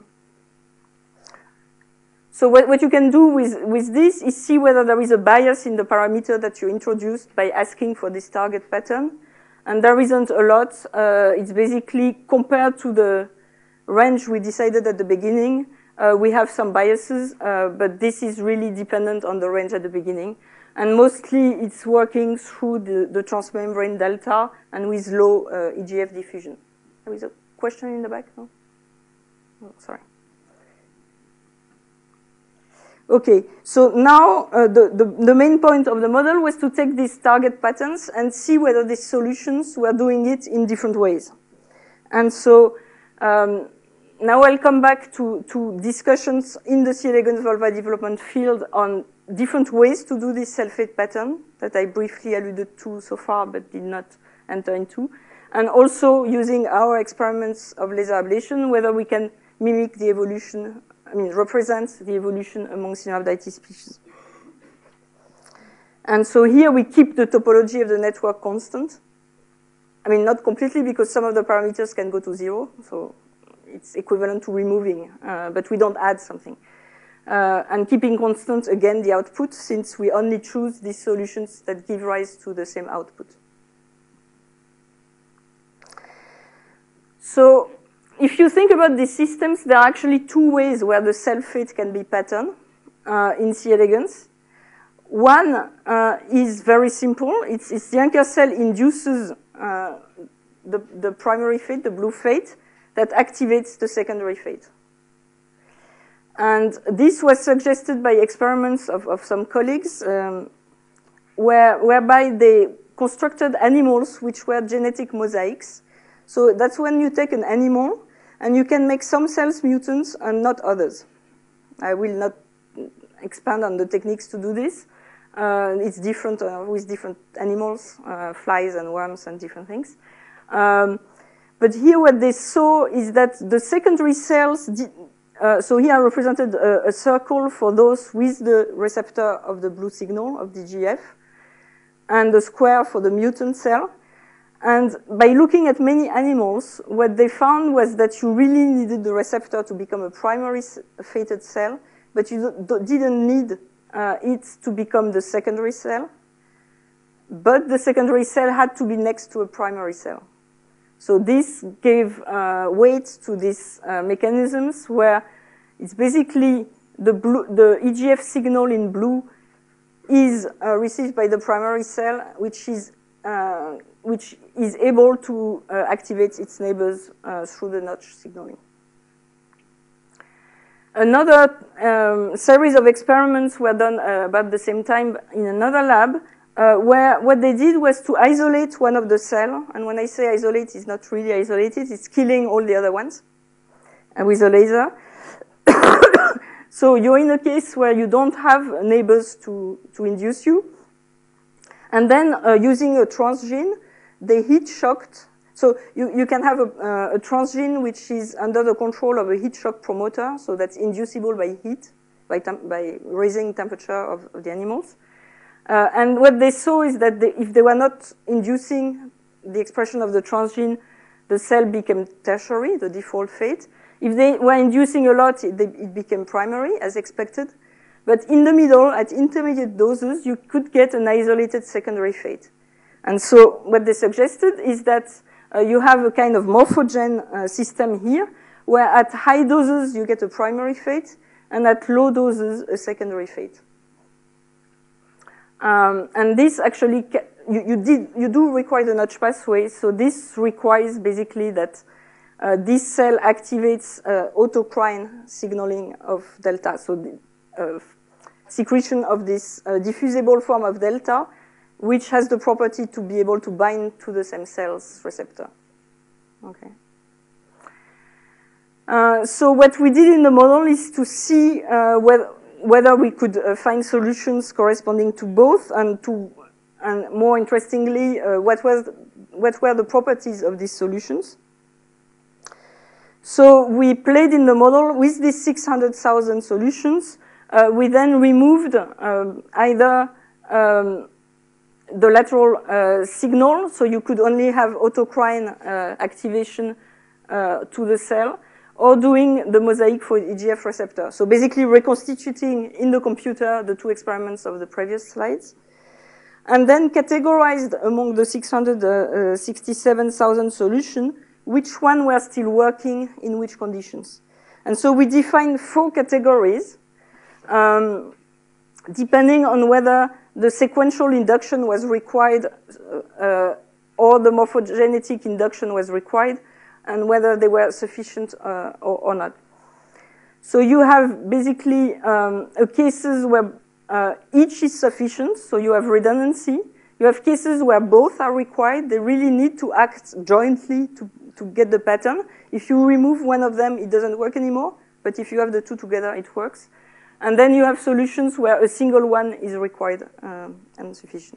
so what, what you can do with with this is see whether there is a bias in the parameter that you introduced by asking for this target pattern. And there isn't a lot. Uh, it's basically compared to the range we decided at the beginning. Uh, we have some biases, uh, but this is really dependent on the range at the beginning. And mostly it's working through the, the transmembrane delta and with low uh, E G F diffusion. There is a question in the back? No? Oh, sorry. Okay, so now uh, the, the, the main point of the model was to take these target patterns and see whether these solutions were doing it in different ways. And so um, now I'll come back to, to discussions in the C. elegans Volva development field on different ways to do this cell-fate pattern that I briefly alluded to so far but did not enter into. And also using our experiments of laser ablation, whether we can mimic the evolution I mean, represents the evolution among Synovial species. And so here we keep the topology of the network constant. I mean, not completely, because some of the parameters can go to zero, so it's equivalent to removing, uh, but we don't add something. uh, and keeping constant, again, the output, since we only choose these solutions that give rise to the same output. So if you think about these systems, there are actually two ways where the cell fate can be patterned uh, in C. elegans. One uh, is very simple. It's, it's the anchor cell induces uh, the, the primary fate, the blue fate, that activates the secondary fate. And this was suggested by experiments of, of some colleagues, um, where, whereby they constructed animals which were genetic mosaics. So that's when you take an animal and you can make some cells mutants and not others. I will not expand on the techniques to do this. Uh, it's different uh, with different animals, uh, flies and worms and different things. Um, but here what they saw is that the secondary cells, did, uh, so here I represented a, a circle for those with the receptor of the blue signal of D G F, and the square for the mutant cell. And by looking at many animals, what they found was that you really needed the receptor to become a primary fated cell, but you didn't need uh, it to become the secondary cell. But the secondary cell had to be next to a primary cell. So this gave uh, weight to these uh, mechanisms where it's basically the, blue, the E G F signal in blue is uh, received by the primary cell, which is uh, which is able to uh, activate its neighbors uh, through the notch signaling. Another um, series of experiments were done uh, about the same time in another lab, uh, where what they did was to isolate one of the cells. And when I say isolate, it's not really isolated, it's killing all the other ones uh, with a laser. So you're in a case where you don't have neighbors to, to induce you. And then uh, using a transgene, they heat shocked. So you, you can have a, uh, a transgene which is under the control of a heat shock promoter, so that's inducible by heat, by, by raising temperature of, of the animals. Uh, and what they saw is that they, if they were not inducing the expression of the transgene, the cell became tertiary, the default fate. If they were inducing a lot, it, they, it became primary, as expected. But in the middle, at intermediate doses, you could get an isolated secondary fate. And so what they suggested is that uh, you have a kind of morphogen uh, system here, where at high doses you get a primary fate, and at low doses a secondary fate. Um, and this actually, you, you, did, you do require the notch pathway, so this requires basically that uh, this cell activates uh, autocrine signaling of delta, so the uh, secretion of this uh, diffusible form of delta, which has the property to be able to bind to the same cell's receptor. Okay. Uh, so what we did in the model is to see uh, whether, whether we could uh, find solutions corresponding to both, and to, and more interestingly, uh, what was, what were the properties of these solutions. So we played in the model with these six hundred thousand solutions. Uh, we then removed um, either um, the lateral uh, signal, so you could only have autocrine uh, activation uh, to the cell, or doing the mosaic for E G F receptor. So basically reconstituting in the computer the two experiments of the previous slides. And then categorized among the six hundred sixty-seven thousand solutions, which one were still working in which conditions. And so we defined four categories, um, depending on whether the sequential induction was required uh, or the morphogenetic induction was required, and whether they were sufficient uh, or, or not. So you have basically um, a cases where uh, each is sufficient, so you have redundancy. You have cases where both are required. They really need to act jointly to, to get the pattern. If you remove one of them, it doesn't work anymore, but if you have the two together, it works. And then you have solutions where a single one is required um, and sufficient.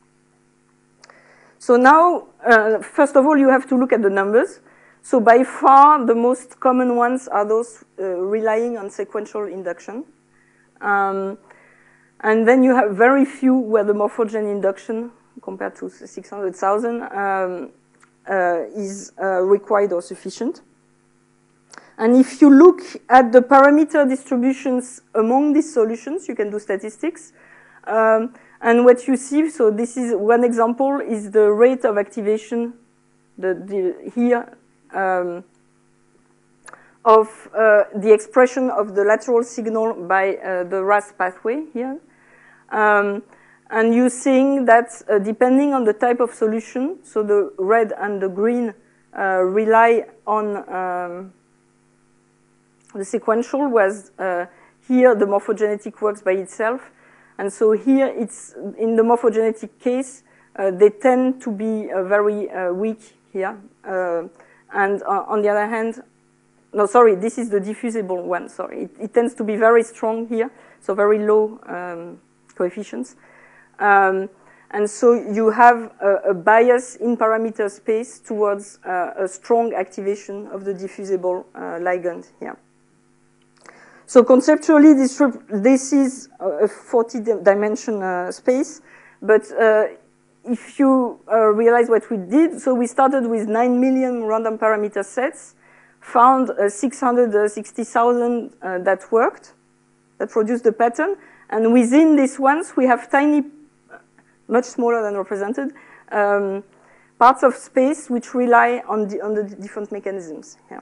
So now, uh, first of all, you have to look at the numbers. So by far, the most common ones are those uh, relying on sequential induction. Um, and then you have very few where the morphogen induction, compared to six hundred thousand, um, uh, is uh, required or sufficient. And if you look at the parameter distributions among these solutions, you can do statistics. Um, and what you see, so this is one example, is the rate of activation the, the, here um, of uh, the expression of the lateral signal by uh, the R A S pathway here. Um, and you're seeing that uh, depending on the type of solution, so the red and the green uh, rely on um, the sequential, was uh, here the morphogenetic works by itself. And so here it's, in the morphogenetic case, uh, they tend to be uh, very uh, weak here. Uh, and uh, on the other hand, no, sorry, this is the diffusible one, sorry. It, it tends to be very strong here, so very low um, coefficients. Um, and so you have a, a bias in parameter space towards uh, a strong activation of the diffusible uh, ligand here. So conceptually, this, this is a forty dimension uh, space, but uh, if you uh, realize what we did, so we started with nine million random parameter sets, found uh, six hundred sixty thousand uh, that worked, that produced the pattern, and within these ones, we have tiny, much smaller than represented, um, parts of space which rely on the, on the different mechanisms here.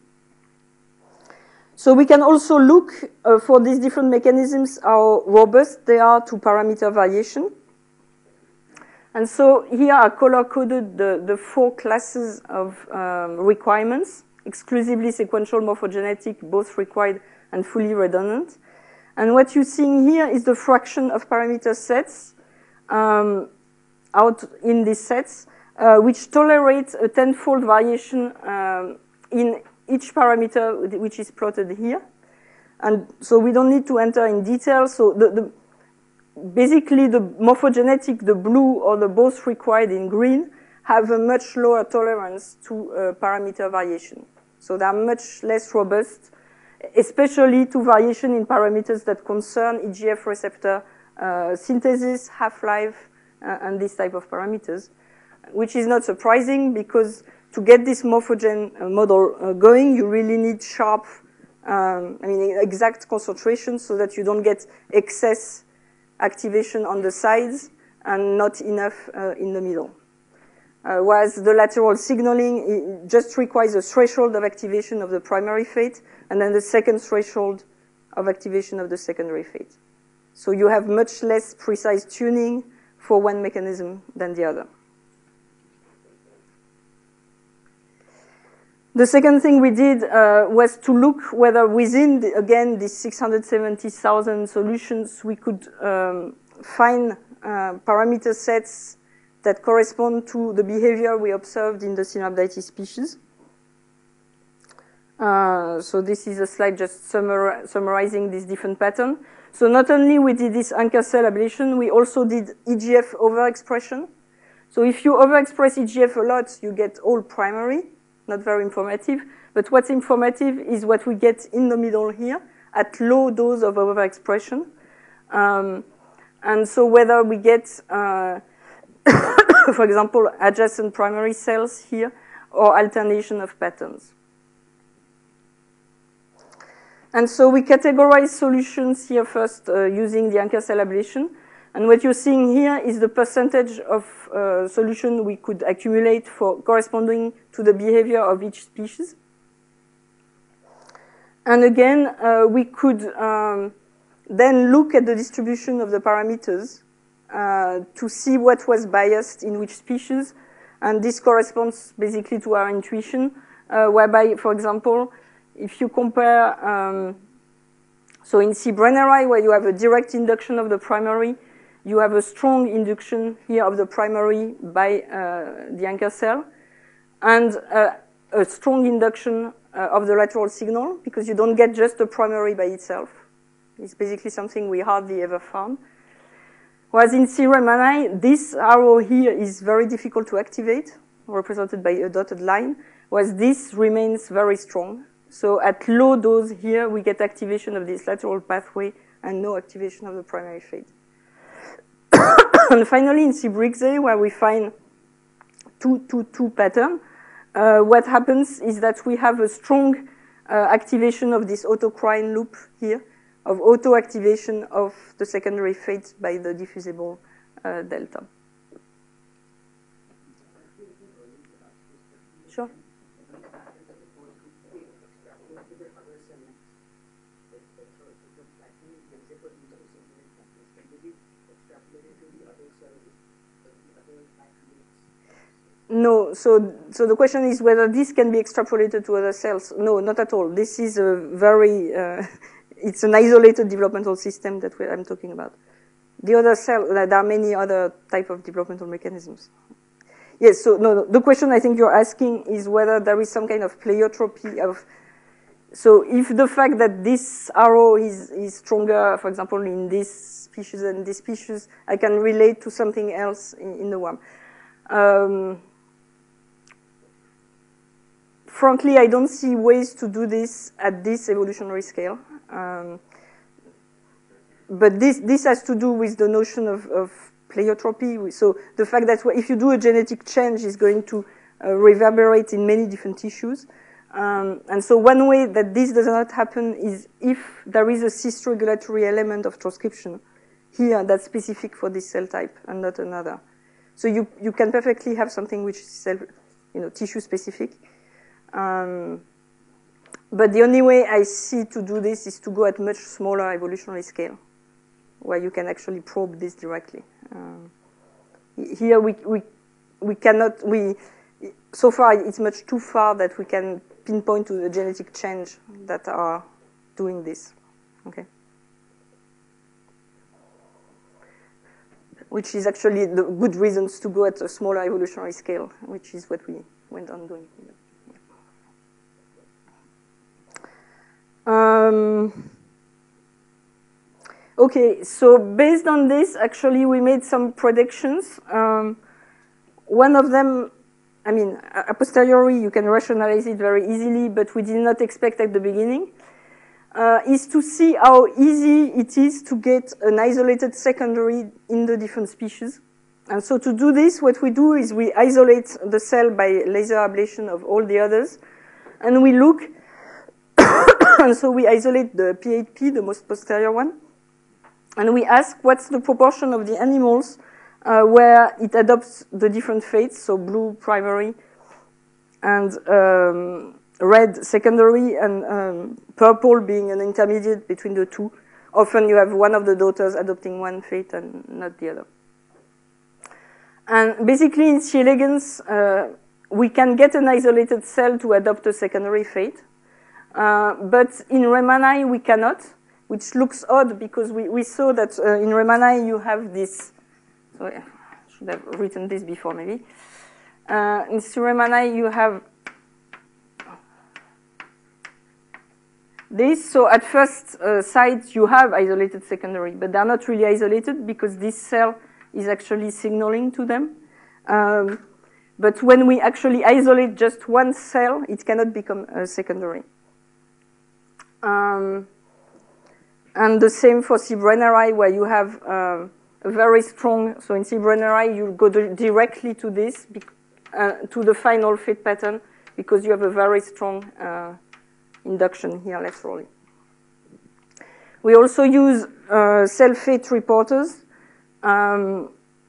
So we can also look uh, for these different mechanisms, how robust they are to parameter variation. And so here are color-coded the, the four classes of um, requirements, exclusively sequential, morphogenetic, both required and fully redundant. And what you're seeing here is the fraction of parameter sets um, out in these sets, uh, which tolerate a tenfold variation um, in each parameter which is plotted here. And so we don't need to enter in detail. So the, the, basically the morphogenetic, the blue or the both required in green, have a much lower tolerance to uh, parameter variation. So they are much less robust, especially to variation in parameters that concern E G F receptor uh, synthesis, half-life, uh, and this type of parameters, which is not surprising because to get this morphogen uh, model uh, going, you really need sharp, um, I mean, exact concentration so that you don't get excess activation on the sides and not enough uh, in the middle. Uh, whereas the lateral signaling it just requires a threshold of activation of the primary fate and then the second threshold of activation of the secondary fate. So you have much less precise tuning for one mechanism than the other. The second thing we did uh, was to look whether within, the, again, these six hundred seventy thousand solutions, we could um, find uh, parameter sets that correspond to the behavior we observed in the Synapditis species. Uh, so this is a slide just summar summarizing this different pattern. So not only we did this anchor cell ablation, we also did E G F overexpression. So if you overexpress E G F a lot, you get all primary. Not very informative, but what's informative is what we get in the middle here at low dose of overexpression. Um, and so whether we get, uh, for example, adjacent primary cells here or alternation of patterns. And so we categorize solutions here first uh, using the anchor cell ablation. And what you're seeing here is the percentage of uh, solution we could accumulate for corresponding to the behavior of each species. And again, uh, we could um, then look at the distribution of the parameters uh, to see what was biased in which species. And this corresponds basically to our intuition, uh, whereby, for example, if you compare, um, so in C. brenneri, where you have a direct induction of the primary, you have a strong induction here of the primary by uh, the anchor cell, and uh, a strong induction uh, of the lateral signal, because you don't get just the primary by itself. It's basically something we hardly ever found. Whereas in C. raemannii, this arrow here is very difficult to activate, represented by a dotted line, whereas this remains very strong. So at low dose here, we get activation of this lateral pathway and no activation of the primary fate. And finally, in C. briggsei, where we find two two two pattern, uh, what happens is that we have a strong uh, activation of this autocrine loop here, of auto-activation of the secondary fate by the diffusible uh, delta. Sure. No, so so the question is whether this can be extrapolated to other cells. No, not at all. This is a very, uh, it's an isolated developmental system that we, I'm talking about. The other cell, there are many other type of developmental mechanisms. Yes, so no, no, the question I think you're asking is whether there is some kind of pleiotropy of, so if the fact that this arrow is, is stronger, for example, in this species than this species, I can relate to something else in, in the worm. Um, Frankly, I don't see ways to do this at this evolutionary scale. Um, but this, this has to do with the notion of, of pleiotropy. So the fact that if you do a genetic change, it's going to uh, reverberate in many different tissues. Um, and so one way that this does not happen is if there is a cis-regulatory element of transcription here that's specific for this cell type and not another. So you, you can perfectly have something which is cell, you know, tissue-specific. Um, but the only way I see to do this is to go at much smaller evolutionary scale, where you can actually probe this directly. Um, here we, we, we cannot, we, so far it's much too far that we can pinpoint to the genetic change that are doing this, okay? Which is actually the good reasons to go at a smaller evolutionary scale, which is what we went on doing. Um, okay, so based on this, actually, we made some predictions. Um, one of them, I mean, a posteriori, you can rationalize it very easily, but we did not expect at the beginning, uh, is to see how easy it is to get an isolated secondary in the different species. And so to do this, what we do is we isolate the cell by laser ablation of all the others, and we look. And so we isolate the P eight P, the most posterior one, and we ask what's the proportion of the animals uh, where it adopts the different fates, so blue primary and um, red secondary, and um, purple being an intermediate between the two. Often you have one of the daughters adopting one fate and not the other. And basically in C. elegans, uh, we can get an isolated cell to adopt a secondary fate. Uh, but in Rehmanni, we cannot, which looks odd because we, we saw that uh, in Rehmanni you have this, sorry, I should have written this before maybe. Uh, in Rehmanni you have this, so at first uh, sight you have isolated secondary, but they're not really isolated because this cell is actually signaling to them. Um, but when we actually isolate just one cell, it cannot become a secondary. Um, and the same for C. brenneri, where you have um, a very strong, so in C. brenneri, you go directly to this, uh, to the final fate pattern, because you have a very strong uh, induction here laterally. We also use uh, cell fate reporters. Um,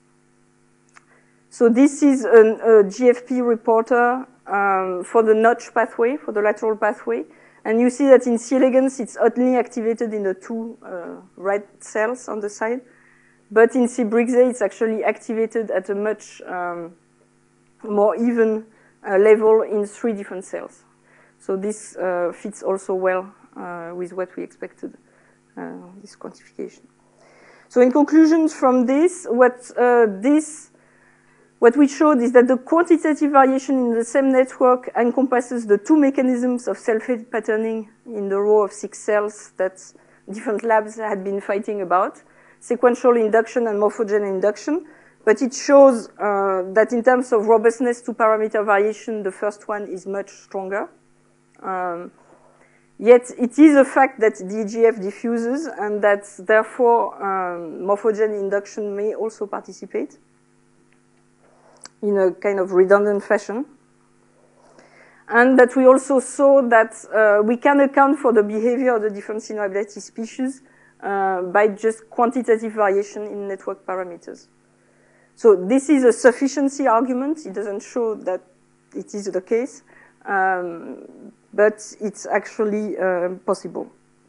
so this is an, a G F P reporter um, for the notch pathway, for the lateral pathway. And you see that in C. elegans, it's only activated in the two uh, red cells on the side. But in C. briggsei, it's actually activated at a much um, more even uh, level in three different cells. So this uh, fits also well uh, with what we expected, uh, this quantification. So in conclusion from this, what uh, this What we showed is that the quantitative variation in the same network encompasses the two mechanisms of cell-fate patterning in the row of six cells that different labs had been fighting about, sequential induction and morphogen induction. But it shows uh, that in terms of robustness to parameter variation, the first one is much stronger. Um, yet it is a fact that the E G F diffuses and that therefore um, morphogen induction may also participate in a kind of redundant fashion. and that we also saw that uh, we can account for the behavior of the different Cynoablative species uh, by just quantitative variation in network parameters. So this is a sufficiency argument. It doesn't show that it is the case, um, but it's actually uh, possible.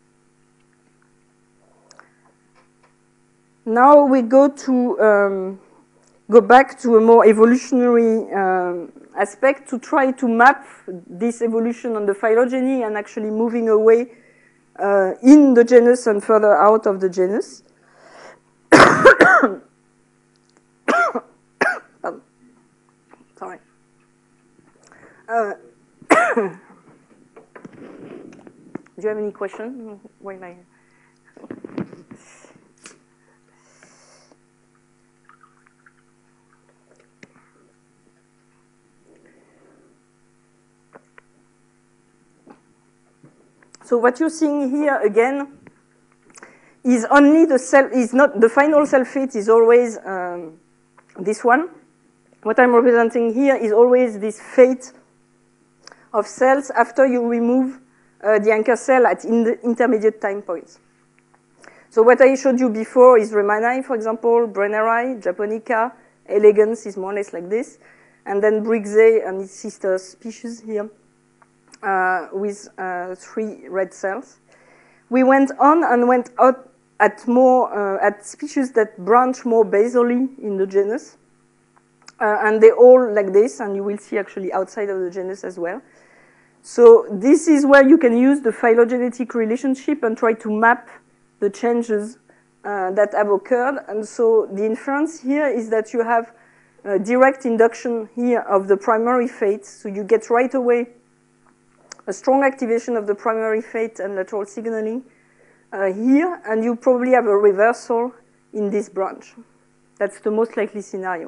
Now we go to um, go back to a more evolutionary um, aspect to try to map this evolution on the phylogeny and actually moving away uh, in the genus and further out of the genus. um, sorry. Uh, do you have any question? Why am I? So what you're seeing here again is only the cell, is not the final cell fate is always um, this one. What I'm representing here is always this fate of cells after you remove uh, the anchor cell at in the intermediate time points. So what I showed you before is Rehmanni, for example, Brenneri, Japonica, Elegans is more or less like this, and then Briggsay and its sister species here. Uh, with uh, three red cells. We went on and went out at more uh, at species that branch more basally in the genus, uh, and they all like this, and you will see actually outside of the genus as well. So this is where you can use the phylogenetic relationship and try to map the changes uh, that have occurred. And so the inference here is that you have a direct induction here of the primary fate, so you get right away a strong activation of the primary fate and lateral signaling uh, here, and you probably have a reversal in this branch. That's the most likely scenario.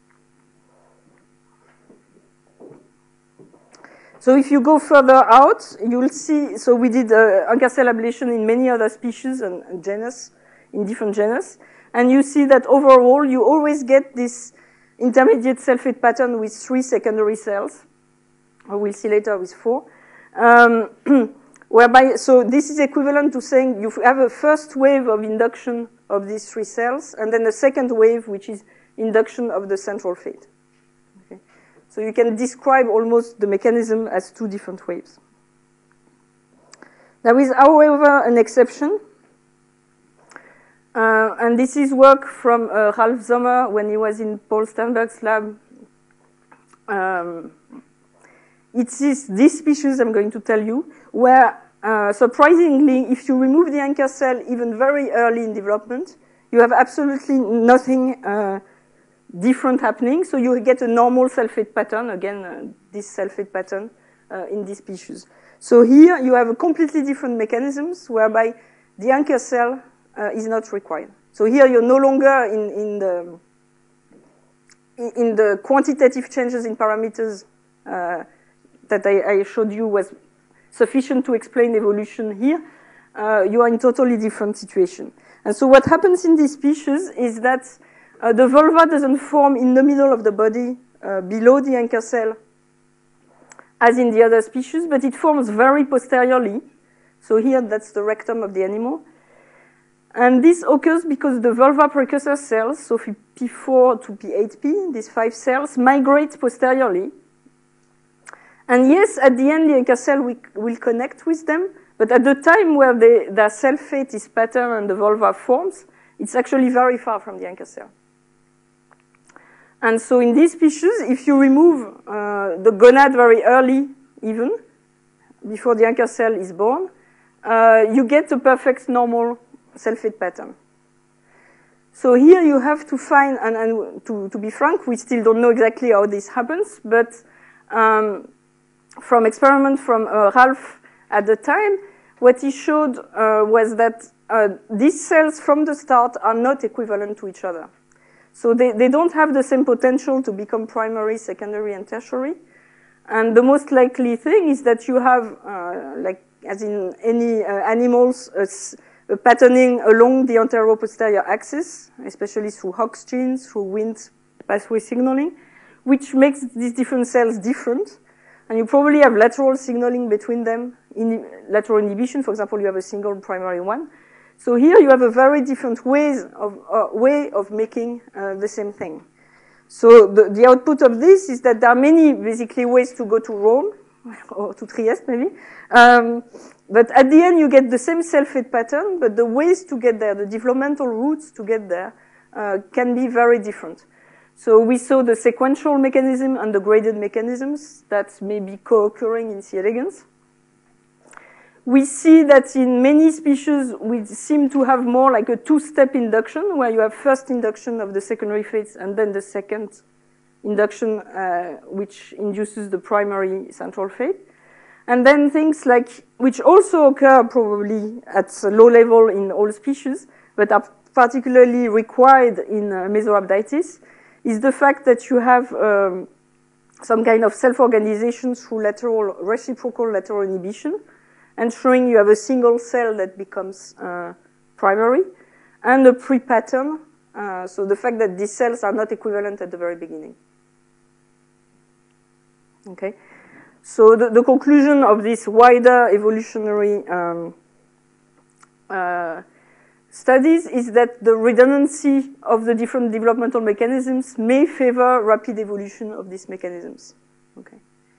So if you go further out, you'll see, so we did uh, anchor cell ablation in many other species and, and genus, in different genus, and you see that overall you always get this intermediate cell fate pattern with three secondary cells, or we'll see later with four. Um, whereby, so this is equivalent to saying you have a first wave of induction of these three cells, and then a second wave, which is induction of the central fate. Okay. So you can describe almost the mechanism as two different waves. There is, however, an exception, uh, and this is work from uh, Ralph Sommer when he was in Paul Sternberg's lab. Um, It is this species I'm going to tell you, where uh, surprisingly, if you remove the anchor cell even very early in development, you have absolutely nothing uh, different happening. So you get a normal cell fate pattern, again, uh, this cell fate pattern uh, in this species. So here you have a completely different mechanisms whereby the anchor cell uh, is not required. So here you're no longer in, in, the, in the quantitative changes in parameters uh, that I, I showed you was sufficient to explain evolution here. Uh, you are in totally different situation. And so what happens in this species is that uh, the vulva doesn't form in the middle of the body uh, below the anchor cell as in the other species, but it forms very posteriorly. So here that's the rectum of the animal. And this occurs because the vulva precursor cells, so P four to P eight P, these five cells, migrate posteriorly. And yes, at the end, the anchor cell will, will connect with them, but at the time where they, their cell fate is patterned and the vulva forms, it's actually very far from the anchor cell. And so in this species, if you remove uh, the gonad very early, even, before the anchor cell is born, uh, you get a perfect normal cell fate pattern. So here you have to find, and, and to, to be frank, we still don't know exactly how this happens, but um, from experiment from uh, Ralph at the time, what he showed uh, was that uh, these cells from the start are not equivalent to each other. So they, they don't have the same potential to become primary, secondary, and tertiary. And the most likely thing is that you have, uh, like as in any uh, animals, a, a patterning along the antero-posterior axis, especially through Hox genes, through Wnt pathway signaling, which makes these different cells different. and you probably have lateral signaling between them. In lateral inhibition, for example, you have a single primary one. So here you have a very different ways of, uh, way of making uh, the same thing. So the, the output of this is that there are many basically ways to go to Rome, or to Trieste maybe. Um, but at the end you get the same cell-fate pattern, but the ways to get there, the developmental routes to get there, uh, can be very different. So we saw the sequential mechanism and the graded mechanisms that may be co-occurring in C. elegans. We see that in many species, we seem to have more like a two-step induction, where you have first induction of the secondary fates and then the second induction, uh, which induces the primary central fate. And then things like, which also occur probably at a low level in all species, but are particularly required in uh, Mesorhabditis, is the fact that you have um, some kind of self-organization through lateral, reciprocal lateral inhibition, ensuring you have a single cell that becomes uh, primary, and a pre-pattern, uh, so the fact that these cells are not equivalent at the very beginning. Okay, so the, the conclusion of this wider evolutionary um, uh, studies is that the redundancy of the different developmental mechanisms may favor rapid evolution of these mechanisms. Okay.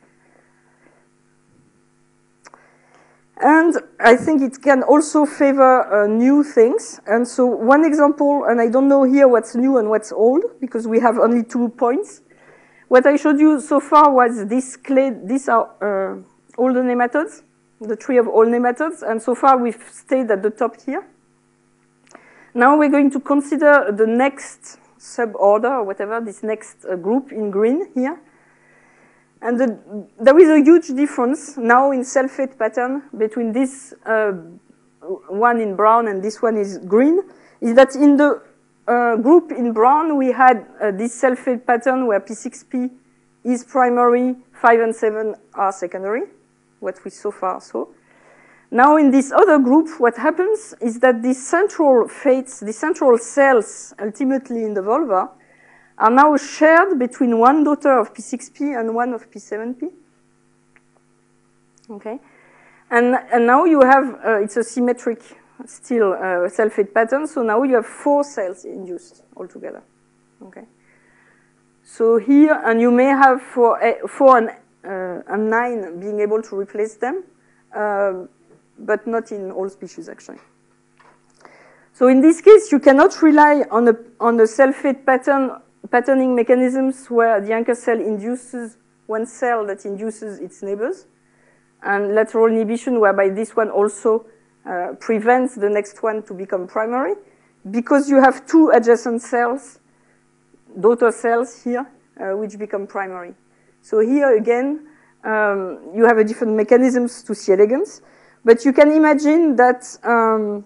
And I think it can also favor uh, new things. And so one example, and I don't know here what's new and what's old, because we have only two points. What I showed you so far was this clay, these are uh, all the nematodes, the tree of all nematodes, and so far we've stayed at the top here. Now we're going to consider the next suborder, or whatever, this next uh, group in green here. And the, there is a huge difference now in cell-fate pattern between this uh, one in brown and this one is green, is that in the uh, group in brown we had uh, this cell-fate pattern where P six P is primary, five and seven are secondary, what we so far saw. Now in this other group, what happens is that these central fates, the central cells ultimately in the vulva, are now shared between one daughter of P six P and one of P seven P. Okay, and, and now you have, uh, it's a symmetric still uh, cell-fate pattern, so now you have four cells induced altogether. Okay, so here, and you may have four, four and, uh, and nine being able to replace them, uh, but not in all species actually. So in this case, you cannot rely on a, on a cell-fate pattern patterning mechanisms where the anchor cell induces one cell that induces its neighbors, and lateral inhibition whereby this one also uh, prevents the next one to become primary, because you have two adjacent cells, daughter cells here, uh, which become primary. So here again, um, you have a different mechanisms to C. elegans, but you can imagine that um,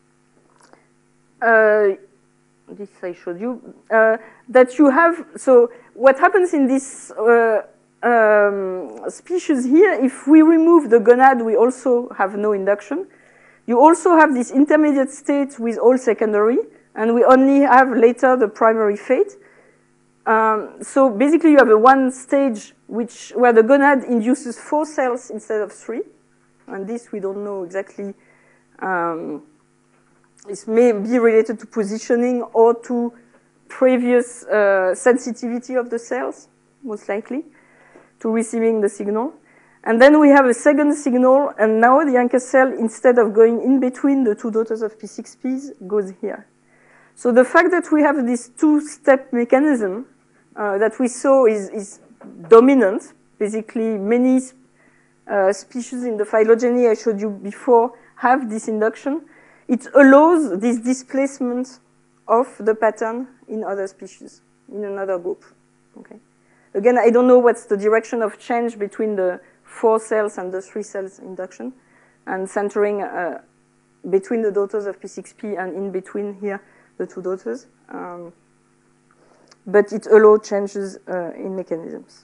uh, this I showed you, uh, that you have, so what happens in this uh, um, species here, if we remove the gonad, we also have no induction. You also have this intermediate state with all secondary, and we only have later the primary fate. Um, so basically you have a one stage which, where the gonad induces four cells instead of three, and this we don't know exactly. Um, This may be related to positioning or to previous uh, sensitivity of the cells, most likely, to receiving the signal. And then we have a second signal, and now the anchor cell, instead of going in between the two daughters of P six Ps, goes here. So the fact that we have this two-step mechanism uh, that we saw is, is dominant. Basically, many uh, species in the phylogeny I showed you before have this induction. It allows this displacement of the pattern in other species, in another group. Okay. Again, I don't know what's the direction of change between the four cells and the three cells induction, and centering uh, between the daughters of P six P and in between here the two daughters. Um, but it allows changes uh, in mechanisms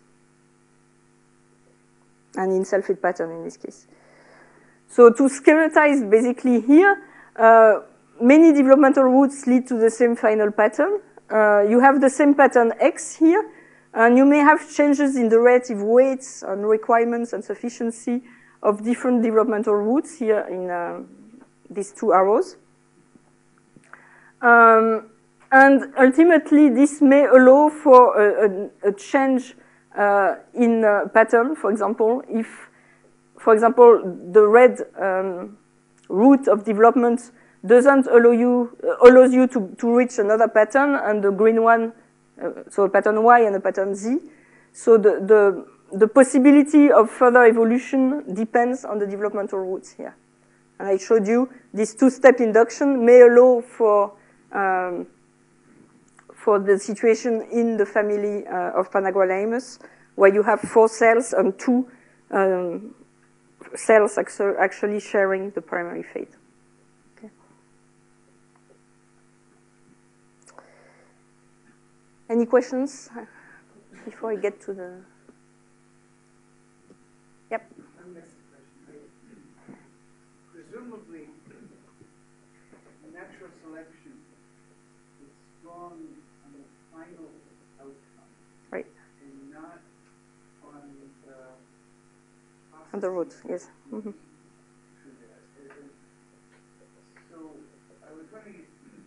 and in cell-fate pattern in this case. So to schematize basically here, Uh, many developmental routes lead to the same final pattern. Uh, you have the same pattern X here, And you may have changes in the relative weights and requirements and sufficiency of different developmental routes here in uh, these two arrows. Um, and ultimately, this may allow for a, a, a change uh, in uh, pattern, for example, if, for example, the red um, route of development doesn't allow you, uh, allows you to, to reach another pattern, and the green one, uh, so a pattern Y and a pattern Z. So the, the, the possibility of further evolution depends on the developmental routes here. And I showed you this two-step induction may allow for, um, for the situation in the family uh, of Panagualaemus, where you have four cells and two um, cells actually sharing the primary fate. Okay. Any questions before I get to the... Yep. Presumably, natural selection is strong on the final outcome. Right. And not on the on the root, yes. Mm-hmm. So I was wondering,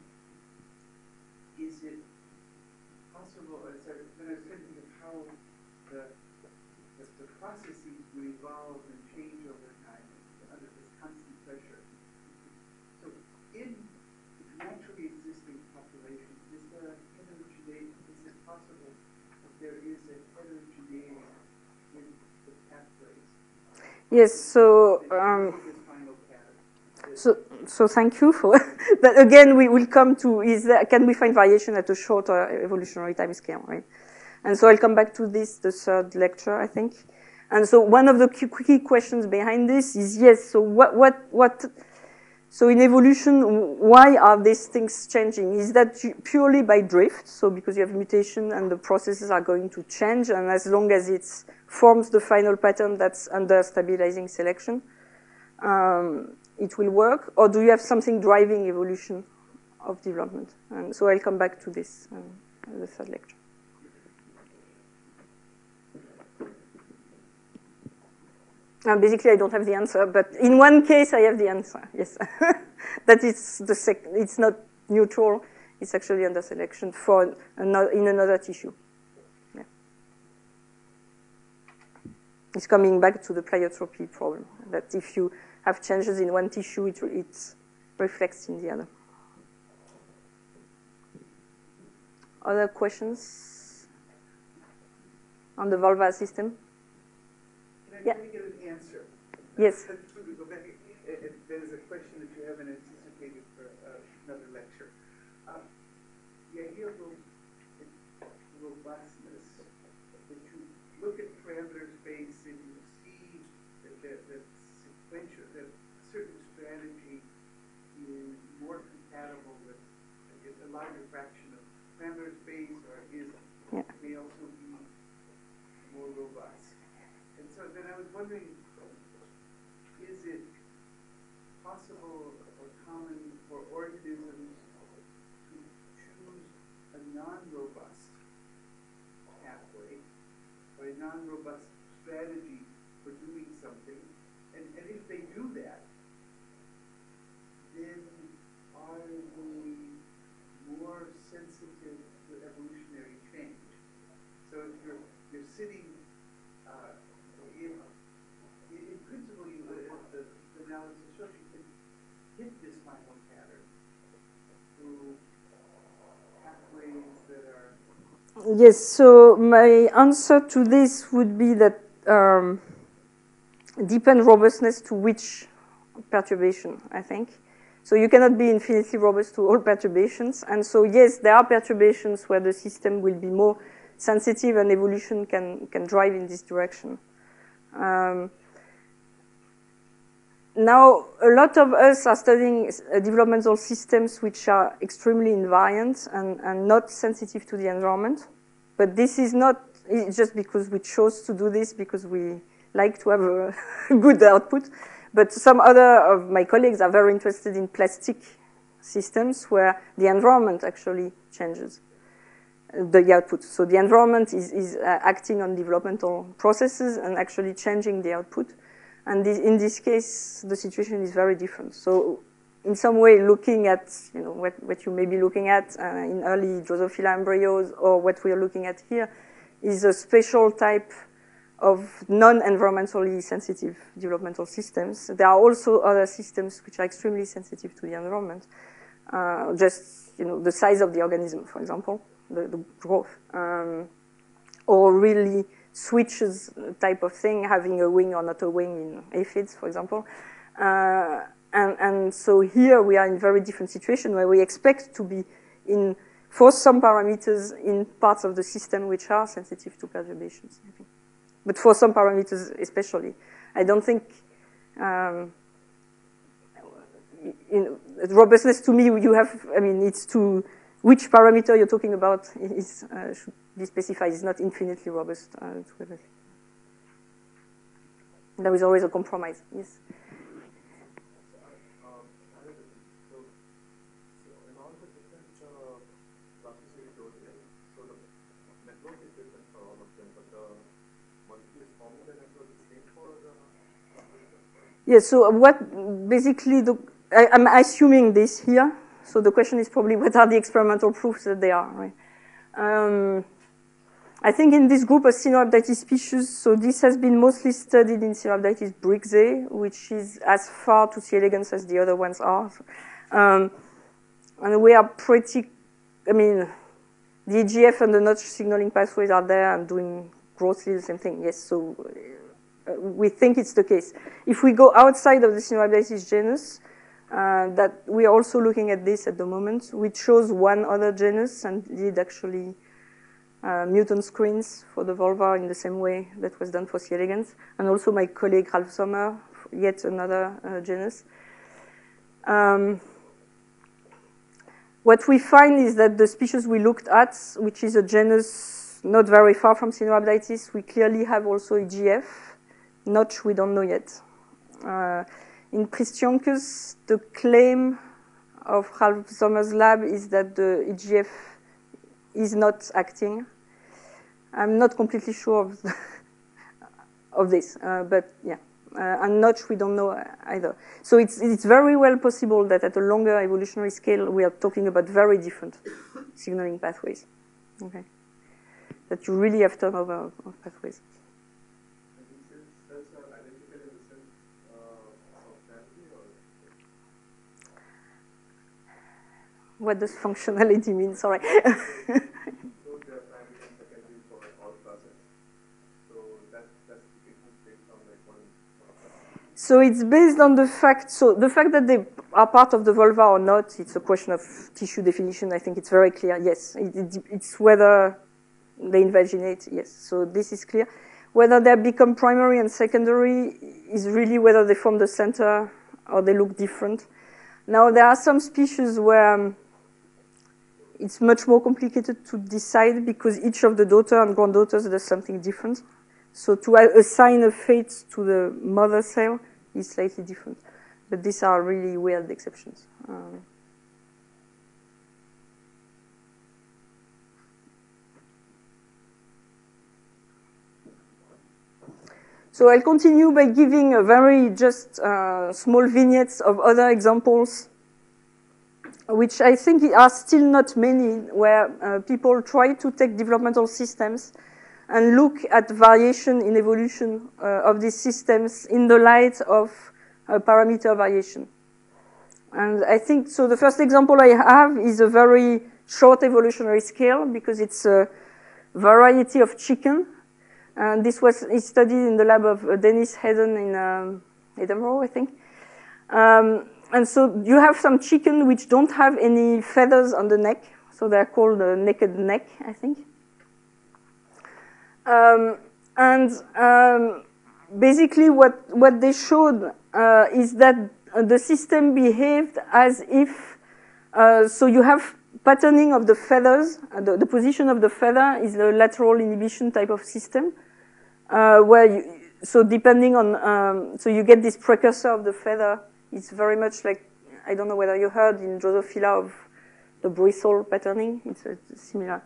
is it possible, or is there, when I was thinking of how the, the, the processes would evolve and change over time under this constant pressure. So in naturally existing populations, is there a heterogeneity, is it possible that there is a heterogeneity in the pathways? Yes, so, um, so, so thank you for, but again, we will come to, is there, can we find variation at a shorter evolutionary time scale, right? And so I'll come back to this, the third lecture, I think. And so one of the key questions behind this is, yes, so what, what, what, so in evolution, why are these things changing? Is that purely by drift? So because you have mutation and the processes are going to change, and as long as it forms the final pattern that's under stabilizing selection, um, it will work? Or do you have something driving evolution of development? And so I'll come back to this um, in the third lecture. And basically, I don't have the answer, but in one case, I have the answer. Yes, that it's the sec it's not neutral; it's actually under selection for another, in another tissue. Yeah. It's coming back to the pleiotropy problem. That if you have changes in one tissue, it it reflects in the other. Other questions on the vulva system? Can I get an answer? Yes. There is a question that you haven't anticipated for uh, another lecture. Uh, the idea of robustness, that you look at parameter space and you see that, that, that sequential, that a certain strategy is more compatible with a larger fraction of parameter space, or is yeah. may also be more robust. And so then I was wondering, is it possible or common for organisms to choose a non-robust pathway or a non-robust strategy for doing something? And, and if they do that, then are they more sensitive to evolutionary change? So if you're, you're sitting uh, in, in principle, you, uh, the, the analysis shows you can hit this final pattern through pathways that are... Yes, so my answer to this would be that um, depend robustness to which perturbation, I think. So you cannot be infinitely robust to all perturbations. And so, yes, there are perturbations where the system will be more sensitive and evolution can, can drive in this direction. Um, now, a lot of us are studying uh, developmental systems which are extremely invariant and, and not sensitive to the environment. But this is not it's just because we chose to do this because we like to have a good output. But some other of my colleagues are very interested in plastic systems where the environment actually changes. the output. So the environment is, is uh, acting on developmental processes and actually changing the output. And this, in this case, the situation is very different. So in some way, looking at you know what, what you may be looking at uh, in early Drosophila embryos, or what we are looking at here, is a special type of non-environmentally sensitive developmental systems. There are also other systems which are extremely sensitive to the environment. Uh, just you know the size of the organism, for example, the, the growth, um, or really switches type of thing, having a wing or not a wing in aphids, for example. Uh, and, and so here we are in a very different situation where we expect to be in, for some parameters, in parts of the system which are sensitive to perturbations, I think. But for some parameters especially. I don't think, um, in robustness to me, you have, I mean, it's to, which parameter you're talking about is, uh, should be specified. It's not infinitely robust uh, to everything. There is always a compromise, yes. Um, so, so in all the different uh, classes you showed here, so the network is different for all of them, but the molecule is forming the network is same for the Yes, so what basically, the, I, I'm assuming this here. So the question is probably what are the experimental proofs that they are, right? Um, I think in this group of Caenorhabditis species, so this has been mostly studied in Caenorhabditis brixae, which is as far to C. elegans as the other ones are. Um, and we are pretty, I mean, the E G F and the notch signaling pathways are there and doing grossly the same thing, yes, so uh, we think it's the case. If we go outside of the Caenorhabditis genus, Uh, that we are also looking at this at the moment. We chose one other genus and did actually uh, mutant screens for the vulva in the same way that was done for C. elegans, and also my colleague Ralph Sommer, yet another uh, genus. Um, what we find is that the species we looked at, which is a genus not very far from Caenorhabditis, we clearly have also E G F. Notch, we don't know yet. Uh, In Pristioncus, the claim of Ralph Sommer's lab is that the E G F is not acting. I'm not completely sure of, of this, uh, but yeah. Uh, and Notch, we don't know either. So it's, it's very well possible that at a longer evolutionary scale, we are talking about very different signaling pathways. Okay. That you really have turnover of pathways. What does functionality mean? Sorry. So it's based on the fact, so the fact that they are part of the vulva or not, it's a question of tissue definition. I think it's very clear. Yes, it, it, it's whether they invaginate. Yes, so this is clear. Whether they become primary and secondary is really whether they form the center or they look different. Now, there are some species where um, it's much more complicated to decide because each of the daughter and granddaughters does something different. So to assign a fate to the mother cell is slightly different. But these are really weird exceptions. Um, so I'll continue by giving a very just uh, small vignettes of other examples, which I think are still not many, where uh, people try to take developmental systems and look at variation in evolution uh, of these systems in the light of uh, parameter variation. And I think, so the first example I have is a very short evolutionary scale because it's a variety of chicken. And this was studied in the lab of uh, Dennis Hayden in um, Edinburgh, I think. Um, and so you have some chicken which don't have any feathers on the neck. So they're called a naked neck, I think. Um, and um, basically what, what they showed uh, is that the system behaved as if, uh, so you have patterning of the feathers. Uh, the, the position of the feather is a lateral inhibition type of system, uh, where you, so depending on, um, so you get this precursor of the feather. It's very much like, I don't know whether you heard in Drosophila of the bristle patterning. It's a, it's similar.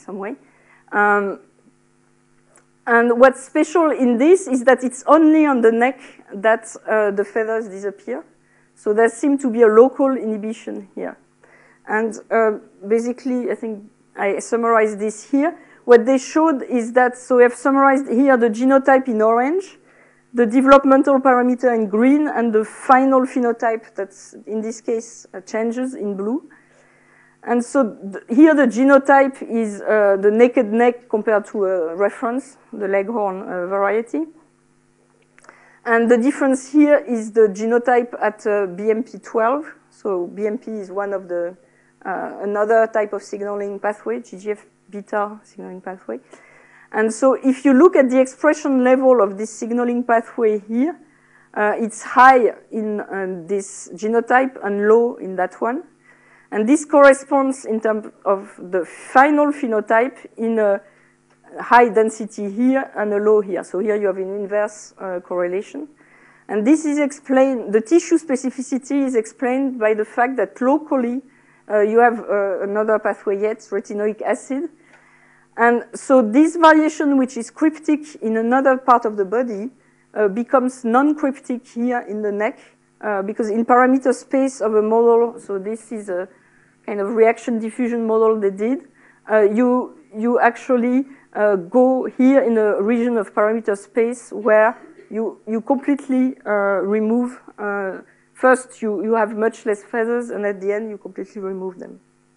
some way. Um, and what's special in this is that it's only on the neck that uh, the feathers disappear. So there seems to be a local inhibition here. And uh, basically, I think I summarized this here. What they showed is that, so we have summarized here the genotype in orange, the developmental parameter in green, and the final phenotype that's, in this case, uh, changes in blue. And so th here the genotype is uh, the naked neck compared to a reference, the Leghorn uh, variety. And the difference here is the genotype at uh, B M P twelve. So B M P is one of the, uh, another type of signaling pathway, G G F beta signaling pathway. And so if you look at the expression level of this signaling pathway here, uh, it's high in uh, this genotype and low in that one. And this corresponds in terms of the final phenotype in a high density here and a low here. So here you have an inverse uh, correlation. And this is explained, the tissue specificity is explained by the fact that locally uh, you have uh, another pathway yet, retinoic acid. And so this variation, which is cryptic in another part of the body, uh, becomes non-cryptic here in the neck, uh, because in parameter space of a model, so this is a kind of reaction diffusion model they did, uh, you, you actually uh, go here in a region of parameter space where you, you completely uh, remove, uh, first you, you have much less feathers, and at the end you completely remove them.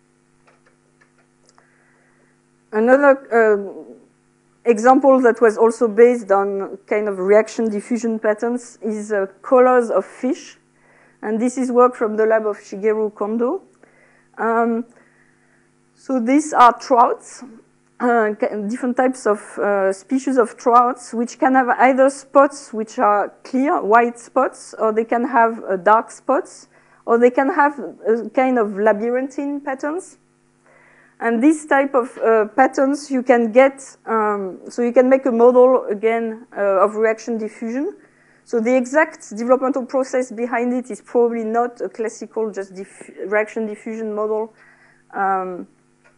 Another uh, example that was also based on kind of reaction diffusion patterns is uh, colors of fish. And this is work from the lab of Shigeru Kondo. Um, so these are trouts, uh, different types of uh, species of trouts, which can have either spots which are clear, white spots, or they can have uh, dark spots, or they can have a kind of labyrinthine patterns. And this type of uh, patterns you can get, um, so you can make a model, again, uh, of reaction diffusion. So the exact developmental process behind it is probably not a classical just diff reaction diffusion model, um,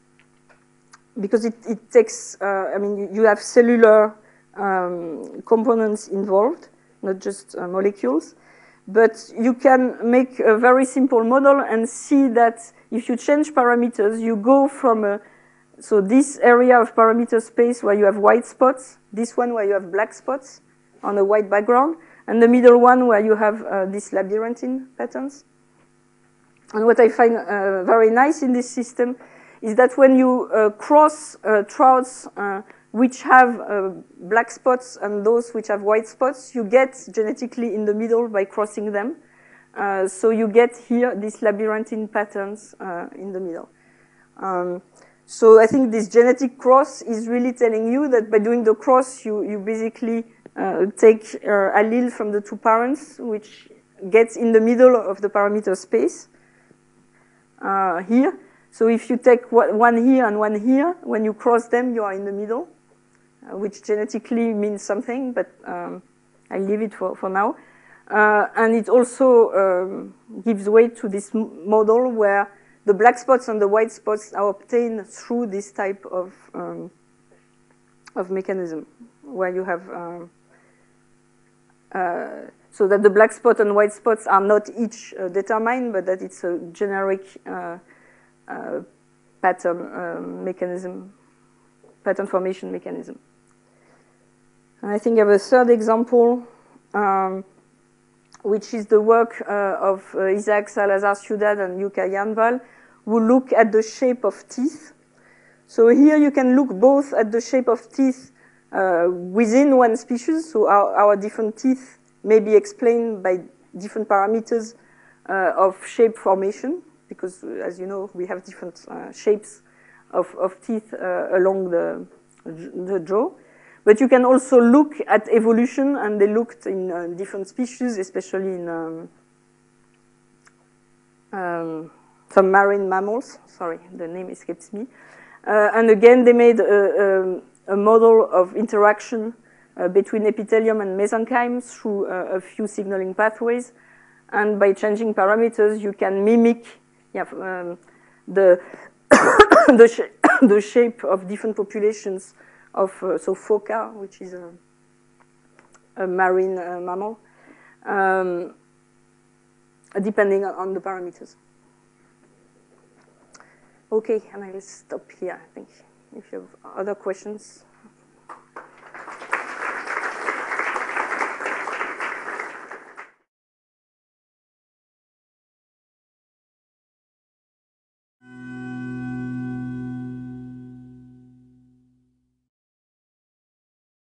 because it, it takes, uh, I mean, you, you have cellular um, components involved, not just uh, molecules. But you can make a very simple model and see that if you change parameters, you go from a, so this area of parameter space where you have white spots, this one where you have black spots on a white background, and the middle one where you have uh, these labyrinthine patterns. And what I find uh, very nice in this system is that when you uh, cross uh, trouts uh, which have uh, black spots and those which have white spots, you get genetically in the middle by crossing them. Uh, so you get here these labyrinthine patterns uh, in the middle. Um, so I think this genetic cross is really telling you that by doing the cross, you, you basically uh, take uh, allele from the two parents, which gets in the middle of the parameter space uh, here. So if you take one here and one here, when you cross them, you are in the middle, uh, which genetically means something, but um, I leave it for, for now. Uh, and it also um, gives way to this model where the black spots and the white spots are obtained through this type of um, of mechanism, where you have um, uh, so that the black spot and white spots are not each uh, determined, but that it's a generic uh, uh, pattern uh, mechanism, pattern formation mechanism. And I think I have a third example. Um, which is the work uh, of uh, Isaac Salazar Ciudad and Yuka Yanval, who look at the shape of teeth. So here you can look both at the shape of teeth uh, within one species, so our, our different teeth may be explained by different parameters uh, of shape formation, because uh, as you know, we have different uh, shapes of, of teeth uh, along the, the jaw. But you can also look at evolution, and they looked in uh, different species, especially in um, um, some marine mammals. Sorry, the name escapes me. Uh, and again, they made a, a, a model of interaction uh, between epithelium and mesenchyme through uh, a few signaling pathways. And by changing parameters, you can mimic yeah, um, the the, sh the shape of different populations of, uh, so phoca, which is a, a marine uh, mammal, um, depending on, on the parameters. Okay, and I will stop here, I think, if you have other questions.